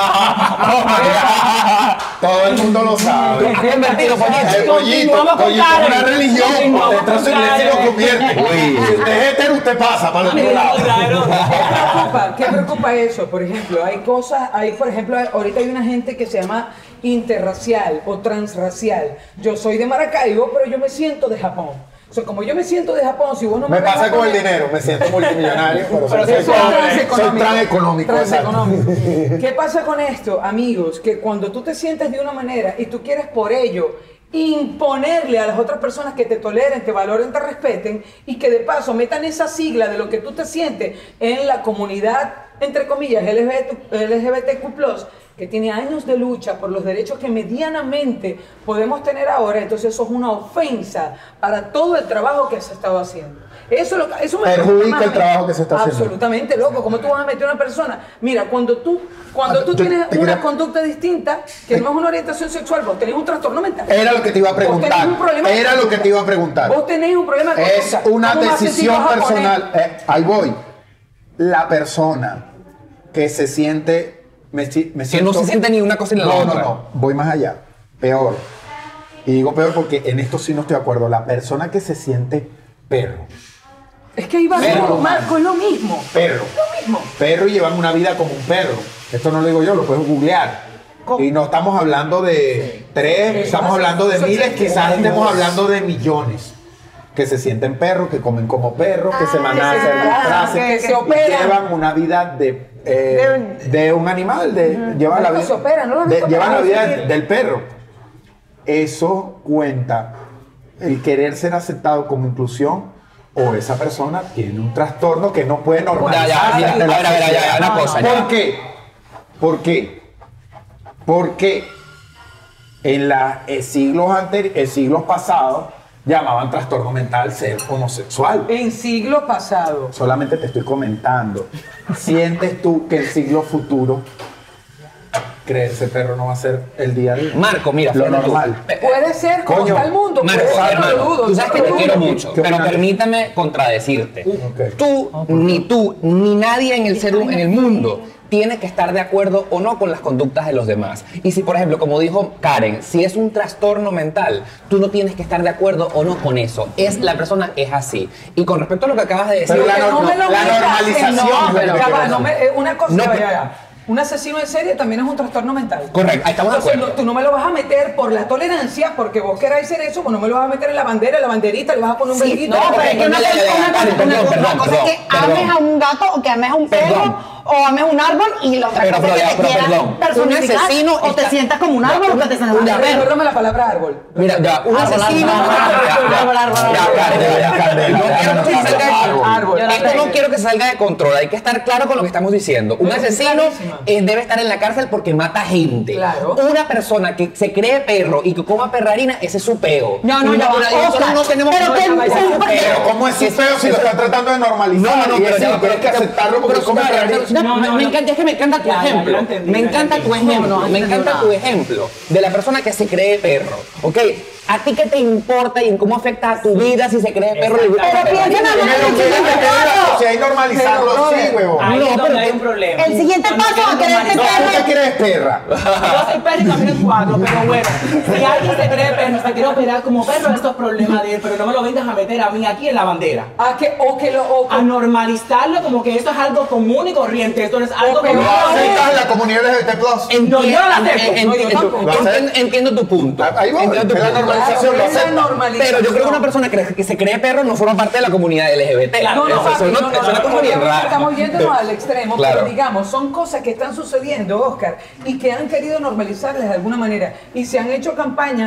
Todo el mundo lo sabe. ¿Has convertido, Pollito? El Pollito, Continuamos con Pollito es Karen. una religión. Continuamos Usted entra a su con iglesia y lo Karen. convierte. Uy. Si usted es hetero, usted pasa para el otro lado. Claro. ¿Qué preocupa? ¿Qué preocupa eso? Por ejemplo, hay cosas, hay, por ejemplo, ahorita hay una gente que se llama interracial o transracial. Yo soy de Maracaibo, pero yo me siento de Japón. O sea, como yo me siento de Japón, si vos no me Me ves pasa con el japonés- dinero, me siento multimillonario, pero soy, Pero soy, eso es soy transeconómico. transeconómico. exacto. Transeconómico. ¿Qué pasa con esto, amigos? Que cuando tú te sientes de una manera y tú quieres por ello imponerle a las otras personas que te toleren, te valoren, te respeten y que de paso metan esa sigla de lo que tú te sientes en la comunidad, entre comillas, L G B T Q plus, que tiene años de lucha por los derechos que medianamente podemos tener ahora, entonces eso es una ofensa para todo el trabajo que se ha estado haciendo. Eso, lo, eso me Perjudica preocupa más el a mí. trabajo que se está haciendo. Absolutamente, loco. ¿Cómo tú vas a meter a una persona? Mira, cuando tú, cuando tú Te- tienes te una quería- conducta distinta, que no es una orientación sexual, vos tenés un trastorno mental. Era lo que te iba a Vos tenés preguntar. un problema de Era lo que conducta. te iba a preguntar. Vos tenés un problema de Es conducta. una ¿Cómo vas a sentir decisión los japoneses? personal. Eh, ahí voy. La persona que se siente. Me, si- me Que siento, no se siente ni una cosa ni la no, otra. No, no, voy más allá. Peor. Y digo peor porque en esto sí no estoy de acuerdo. La persona que se siente perro. Es que iba a ser, Marco, es lo mismo. Perro. Lo mismo. Perro y llevan una vida como un perro. Esto no lo digo yo, lo puedes googlear. Y no estamos hablando de tres, estamos hablando de miles, quizás estemos hablando de millones. Que se sienten perros, que comen como perros, que se mandan a hacer ah, frases, que se y operan. llevan una vida de, eh, de un animal, de, llevan la Marico, vida, se operan, ¿no lo has de- visto llevan la operar? vida del perro. Eso cuenta el querer ser aceptado como inclusión o esa persona tiene un trastorno que no puede normalizar. Ya, ya, mira, ante la a ver, a ver, ya, ya, sociedad. una cosa, ya. ¿Por qué? ¿Por qué? Porque en la, eh, siglos anteriores, siglos pasados, llamaban trastorno mental ser homosexual. En siglo pasado. Solamente te estoy comentando. ¿Sientes tú que el siglo futuro creerse perro no va a ser el día a día? Marco, mira, lo fíjate tú. normal. Puede ser como Coño. está el mundo. Marco, puede ser, hermano, no lo dudo, tú sabes no que lo te dudo. quiero mucho, ¿Qué pero opinas? permítame contradecirte. Ok. Tú, ni tú, ni nadie en el ser hum- en el mundo tiene que estar de acuerdo o no con las conductas de los demás. Y si, por ejemplo, como dijo Karen, si es un trastorno mental, tú no tienes que estar de acuerdo o no con eso. Es la persona es así. Y con respecto a lo que acabas de decir, Pero la Que no no- me lo la metas, normalización no, es lo pero que ya quiero va, no decir. me- eh, una cosa, No, ya, pero- ya, ya. Un asesino en serie también es un trastorno mental. Correcto, ahí estamos de Entonces, acuerdo. no- tú no me lo vas a meter por la tolerancia, porque vos queráis ser eso, pues no me lo vas a meter en la bandera, en la banderita, le vas a poner un Sí, brinquito. no, pero es que una Una cosa- cosa- una cosa- perdón, una- perdón, una cosa es que perdón, ames a un gato o que ames a un perro Perdón. o ames un árbol y la otra Pero, cosa pero, es que pero, te quieras perdón. personificar Un asesino o te está- sientas como un árbol o que te sientas como un Ya, perro. Recuérdame la palabra árbol. Mira, ya, un Árbol, asesino. árbol, Ya, árbol, ya, árbol, ya, árbol, árbol, ya, árbol. Karen, ya, Karen, no quiero que salga de- Árbol. Esto no quiero que salga de control, hay que estar claro con lo que estamos diciendo. Un No, asesino clarísima. eh, debe estar en la cárcel porque mata gente. Claro. Una persona que se cree perro y que coma perrarina, ese es su peo. No, no, Y ya va, nosotros Oscar, no tenemos pero que que- no, ese es su pero- peo. Pero ¿cómo es su feo si lo están tratando de normalizar? No, no, no, Y pero es ya, decir, pero tienes que aceptarlo porque pero, come Oscar, perrito. no, No, me- no, me no. encanta, es que me encanta tu Ya, ya, ejemplo. lo entendí, me lo encanta tu entendí. ejemplo. No, no, me no encanta entendió tu ejemplo de la persona que se cree perro. ¿Ok? ¿A ti qué te importa y en cómo afecta a tu vida si se cree perro? Pero piensa nada más Me lo en el quieren siguiente meter en la paso. sociedad y normalizarlo, Pero, sí, brother, huevón. Ahí No, es donde pero- hay un problema. El siguiente Cuando paso quieren a quererte No, normalizar- tú te quieres perra. Yo soy perro y camino en cuatro, pero bueno, si alguien se cree perro, se quiere operar como perro, esto es problema de él, pero no me lo vengas a meter a mí aquí en la bandera. A que, o que lo. O, A normalizarlo como que esto es algo común y corriente, esto no es algo Pero común. ¿Lo aceptas en la comunidad L G B T plus? No, yo no la acepto. En- No, yo en- tampoco. ¿Lo aceptas? entiendo- Entiendo tu punto. Ahí va, Entiendo tu es la punto. normalización, lo Claro, esa aceptas. normalización. Pero yo creo que una persona que, que se cree perro no forma parte de la comunidad L G B T. Claro, No, no, Eso- papi, eso no, no- no, es una no, cosa no, bien no, rara. Estamos yéndonos al extremo, Claro. pero digamos, son cosas que están sucediendo, Oscar, y que han querido normalizarles de alguna manera. Y se han hecho campañas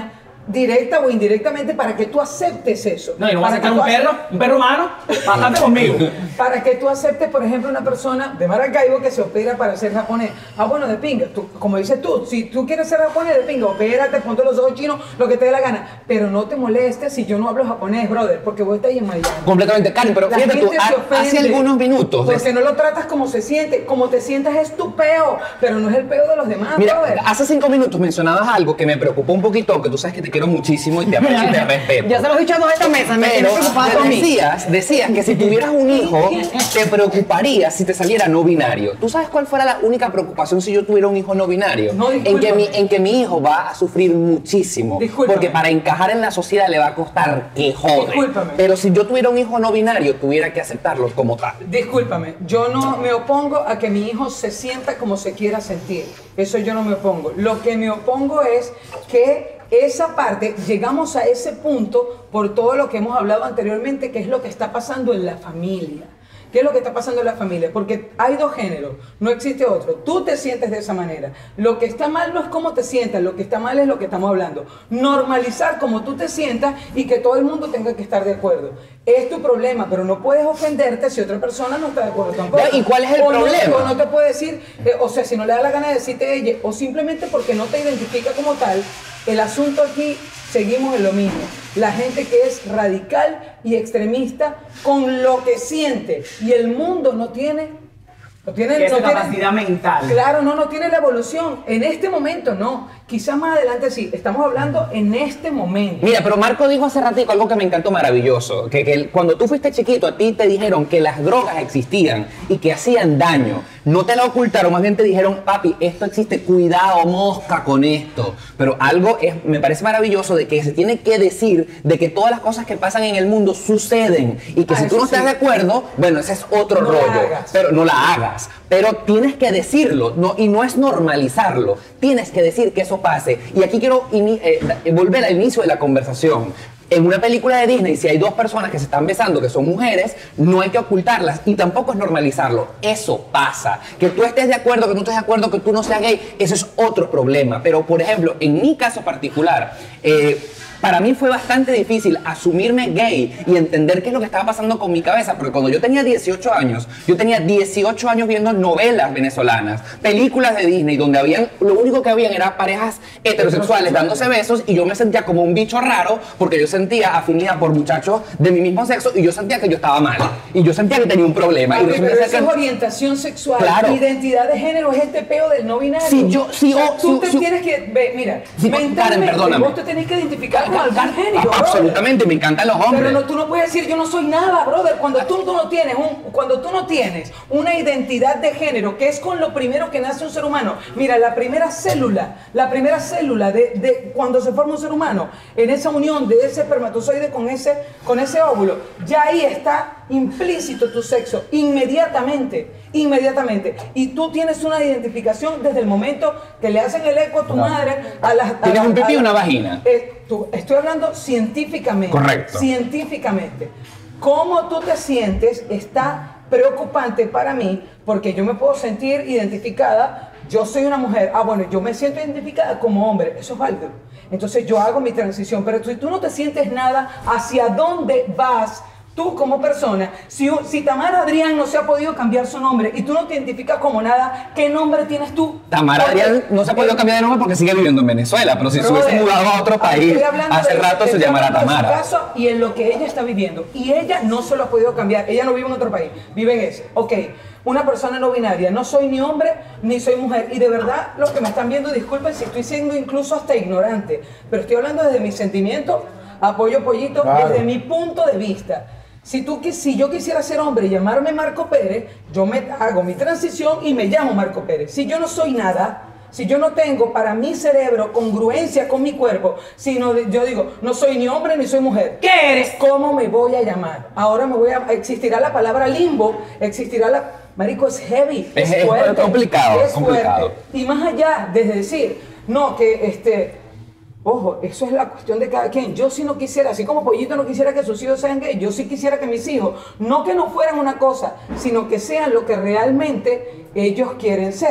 directa o indirectamente para que tú aceptes eso. No, y no vas a Para sacar que un tú perro, un perro humano, bastante conmigo. Para que tú aceptes, por ejemplo, una persona de Maracaibo que se opera para ser japonés. Ah, bueno, de pinga. Tú, como dices tú, si tú quieres ser japonés, de pinga, opérate, ponte los ojos chinos, lo que te dé la gana. Pero no te molestes si yo no hablo japonés, brother, porque vos estás ahí en Miami. Completamente, Karen, pero La fíjate tú, gente se ha- ofende hace algunos minutos. Porque no lo tratas como se siente. Como te sientas es tu peo, pero no es el peo de los demás, Mira, brother. hace cinco minutos mencionabas algo que me preocupó un poquito, aunque tú sabes que te quiero muchísimo y te aprecio y te respeto. Ya se los he dicho a dos de esta mesa, me tiene Pero preocupado a mí. decías, decías que si tuvieras un hijo, te preocuparía si te saliera no binario. ¿Tú sabes cuál fuera la única preocupación si yo tuviera un hijo no binario? No, en, que mi, discúlpame. en que mi hijo va a sufrir muchísimo. Discúlpame. Porque para encajar en la sociedad le va a costar que jode. Discúlpame. Pero si yo tuviera un hijo no binario, tuviera que aceptarlo como tal. Discúlpame, yo no me opongo a que mi hijo se sienta como se quiera sentir. Eso yo no me opongo. Lo que me opongo es que esa parte, llegamos a ese punto por todo lo que hemos hablado anteriormente, que es lo que está pasando en la familia. ¿Qué es lo que está pasando en la familia? Porque hay dos géneros, no existe otro. Tú te sientes de esa manera. Lo que está mal no es cómo te sientas, lo que está mal es lo que estamos hablando. Normalizar cómo tú te sientas y que todo el mundo tenga que estar de acuerdo. Es tu problema, pero no puedes ofenderte si otra persona no está de acuerdo tampoco. ¿Y cuál es el o no- problema? o no te puede decir, eh, o sea, si no le da la gana de decirte ella, o simplemente porque no te identifica como tal, el asunto aquí seguimos en lo mismo. La gente que es radical y extremista con lo que siente y el mundo no tiene, no tiene, Que no esa tiene- capacidad mental. Claro, no, no tiene la evolución. En este momento no. Quizás más adelante sí. Estamos hablando en este momento. Mira, pero Marco dijo hace ratito algo que me encantó maravilloso, que, que el- cuando tú fuiste chiquito a ti te dijeron que las drogas existían y que hacían daño. No te lo ocultaron, más bien te dijeron, papi, esto existe, cuidado, mosca con esto. Pero algo es, me parece maravilloso de que se tiene que decir de que todas las cosas que pasan en el mundo suceden y que Ah, si tú eso no estás sí. de acuerdo, bueno, ese es otro No la rollo, hagas. pero no la hagas. Pero tienes que decirlo, no, y no es normalizarlo. Tienes que decir que eso pase. Y aquí quiero ini- eh, da- eh, volver al inicio de la conversación. En una película de Disney, si hay dos personas que se están besando, que son mujeres, no hay que ocultarlas y tampoco es normalizarlo. Eso pasa. Que tú estés de acuerdo, que no estés de acuerdo, que tú no seas gay, eso es otro problema. Pero, por ejemplo, en mi caso particular, eh, para mí fue bastante difícil asumirme gay y entender qué es lo que estaba pasando con mi cabeza, porque cuando yo tenía dieciocho años, yo tenía dieciocho años viendo novelas venezolanas, películas de Disney, donde habían, lo único que habían era parejas heterosexuales dándose besos y yo me sentía como un bicho raro porque yo sentía afinidad por muchachos de mi mismo sexo y yo sentía que yo estaba mal y yo sentía que tenía un problema. y Ok, resulta pero ser eso que- es orientación sexual. Claro. Identidad de género es este peo del no binario. Si yo- si O sea, o- tú si- te si- tienes que, ve, mira, Si- Karen, mentalmente perdóname. vos te tenés que identificar con algún género. Ah, absolutamente, me encantan los hombres. Pero no, tú no puedes decir yo no soy nada, brother. Cuando tú, tú no tienes un, cuando tú no tienes una identidad de género, que es con lo primero que nace un ser humano. Mira, la primera célula, la primera célula de, de cuando se forma un ser humano, en esa unión de ese espermatozoide con ese, con ese óvulo, ya ahí está implícito tu sexo, inmediatamente, inmediatamente. Y tú tienes una identificación desde el momento que le hacen el eco a tu madre, a las... a ¿Tienes la- un pipí a y la- una vagina? Eh, tú- estoy hablando científicamente. Correcto. Científicamente. Cómo tú te sientes está preocupante para mí porque yo me puedo sentir identificada. Yo soy una mujer. Ah, bueno, yo me siento identificada como hombre. Eso es válido. Entonces yo hago mi transición. Pero si tú no te sientes nada, ¿hacia dónde vas? Tú como persona, si, si Tamara Adrián no se ha podido cambiar su nombre y tú no te identificas como nada, ¿qué nombre tienes tú? Tamara Porque- Adrián no se ha podido cambiar de nombre porque sigue viviendo en Venezuela, pero si se hubiese Brother, mudado a otro país estoy hablando hace de- rato se estoy llamará hablando de su Tamara. caso y en lo que ella está viviendo. Y ella no se lo ha podido cambiar. Ella no vive en otro país, vive en ese. Ok, una persona no binaria. No soy ni hombre ni soy mujer. Y de verdad, los que me están viendo, disculpen si estoy siendo incluso hasta ignorante, pero estoy hablando desde mis sentimientos, apoyo pollito, Claro. desde mi punto de vista. Si, tú, quis- si yo quisiera ser hombre y llamarme Marco Pérez, yo me hago mi transición y me llamo Marco Pérez. Si yo no soy nada, si yo no tengo para mi cerebro congruencia con mi cuerpo, sino de- yo digo, no soy ni hombre ni soy mujer. ¿Qué eres? ¿Cómo me voy a llamar? Ahora me voy a... Existirá la palabra limbo, existirá la... Marico, es heavy, es, Es- es fuerte. complicado, es complicado. fuerte. Y más allá de decir, no, que este... Ojo, eso es la cuestión de cada quien. Yo sí no quisiera, así como Pollito no quisiera que sus hijos sean gays, yo sí quisiera que mis hijos, no que no fueran una cosa, sino que sean lo que realmente ellos quieren ser.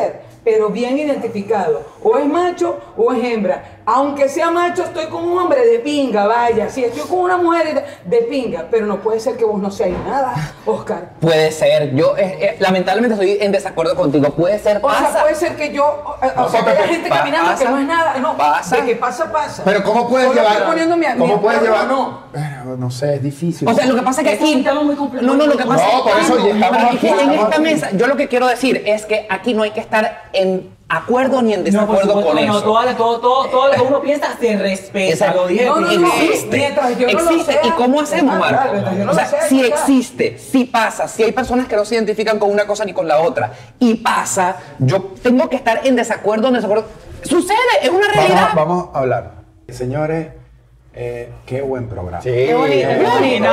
pero bien identificado. O es macho o es hembra. Aunque sea macho, estoy con un hombre de pinga, vaya. Si estoy con una mujer de pinga, pero no puede ser que vos no seáis nada, Oscar. Puede ser. Yo eh, eh, lamentablemente estoy en desacuerdo contigo. Puede ser, O pasa. sea, puede ser que yo, o, o sea, que haya gente Pa- caminando pasa, que no es nada. No, pasa. de que pasa, pasa. Pero ¿cómo puedes Solo llevar? estoy poniendo mi- ¿Cómo mi puedes acuerdo, llevar? no. Pero, no sé, es difícil. O sea, lo que pasa es que Es un aquí. tema muy complejo. No, no, lo que pasa No, por es eso que. ya estamos pero es aquí, que en estamos esta aquí. mesa, yo lo que quiero decir es que aquí no hay que estar en acuerdo ni en No, por desacuerdo supuesto con que no, eso. todo, todo, todo, todo lo que uno piensa se respeta. Exacto. Lo dije No, no, primero. no. Existe, Mientras yo no lo existe. sea, ¿Y cómo hacemos, está Marco? claro, mientras yo no O lo sea, sea, si ya está. existe, si pasa, si hay personas que no se identifican con una cosa ni con la otra, y pasa, yo tengo que estar en desacuerdo, en desacuerdo. Sucede, es una realidad. Vamos, vamos a hablar. Señores, eh, qué buen programa. Qué bonito, qué bonito.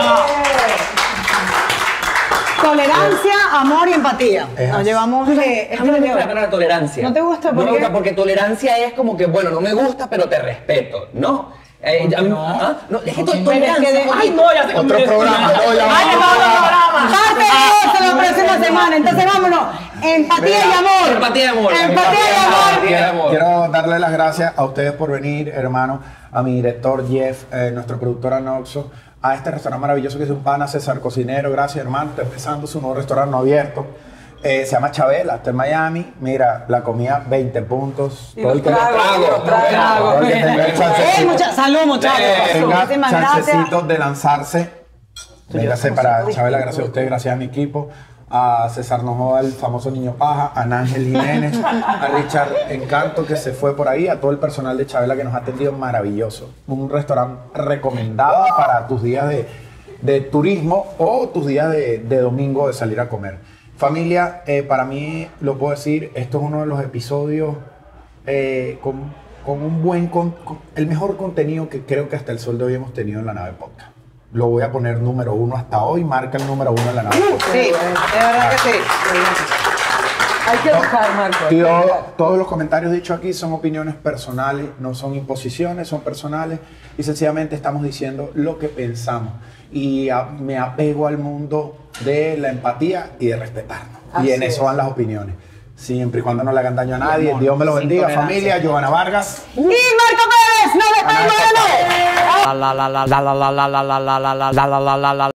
Tolerancia, amor y empatía. Es Nos así. llevamos de... A mí no me gusta la palabra tolerancia. ¿No te gusta? No ¿Por me qué? gusta porque tolerancia es como que, bueno, no me gusta, pero te respeto. No. Eh, a mí- ¿ah? No, es que to- tolerancia. de- Ay, no, ya se Otro programa, no, ya ¡Ay, vamos. vamos al programa! ¡Parte dos la próxima semana! Entonces vámonos. Empatía y amor. Empatía y amor. Empatía y amor. Empatía y amor. Quiero darle las gracias a ustedes por venir, hermano, a mi director Jeff, eh, nuestro productor Anoxo, a este restaurante maravilloso que es un pana, César Cocinero. Gracias, hermano. Está empezando su nuevo restaurante no abierto. Eh, se llama Chabela, está en Miami. Mira, la comida veinte puntos. Y Todo el los que tragos, y los tragos. todo el que tenga el chancecito- ¡Ey, mucha- salud, muchachos! tenga Muchísimas gracias. chancecito de lanzarse. Véngase para Chabela, gracias a usted, gracias a mi equipo, a César Nojoa, el famoso niño paja, a Nángel Jiménez, a Richard Encanto que se fue por ahí, a todo el personal de Chabela que nos ha atendido maravilloso. Un restaurante recomendado para tus días de, de turismo o tus días de, de domingo de salir a comer. Familia, eh, para mí, lo puedo decir, esto es uno de los episodios eh, con, con un buen, con, con el mejor contenido que creo que hasta el sol de hoy hemos tenido en la nave podcast. Lo voy a poner número uno hasta hoy, marca el número uno en la nave podcast. Sí, de verdad que sí. Hay que educar, Marco. hay que Tío, educar. todos los comentarios dichos aquí son opiniones personales, no son imposiciones, son personales y sencillamente estamos diciendo lo que pensamos. Y a- me apego al mundo de la empatía y de respetarnos. Así y en eso es. van las opiniones. Siempre y cuando no le hagan daño a nadie. Dios me los bendiga, familia. Giovanna Vargas. Y Marco Pérez, nos despedimos de nuevo. La la la la la la la la la la la la la la la la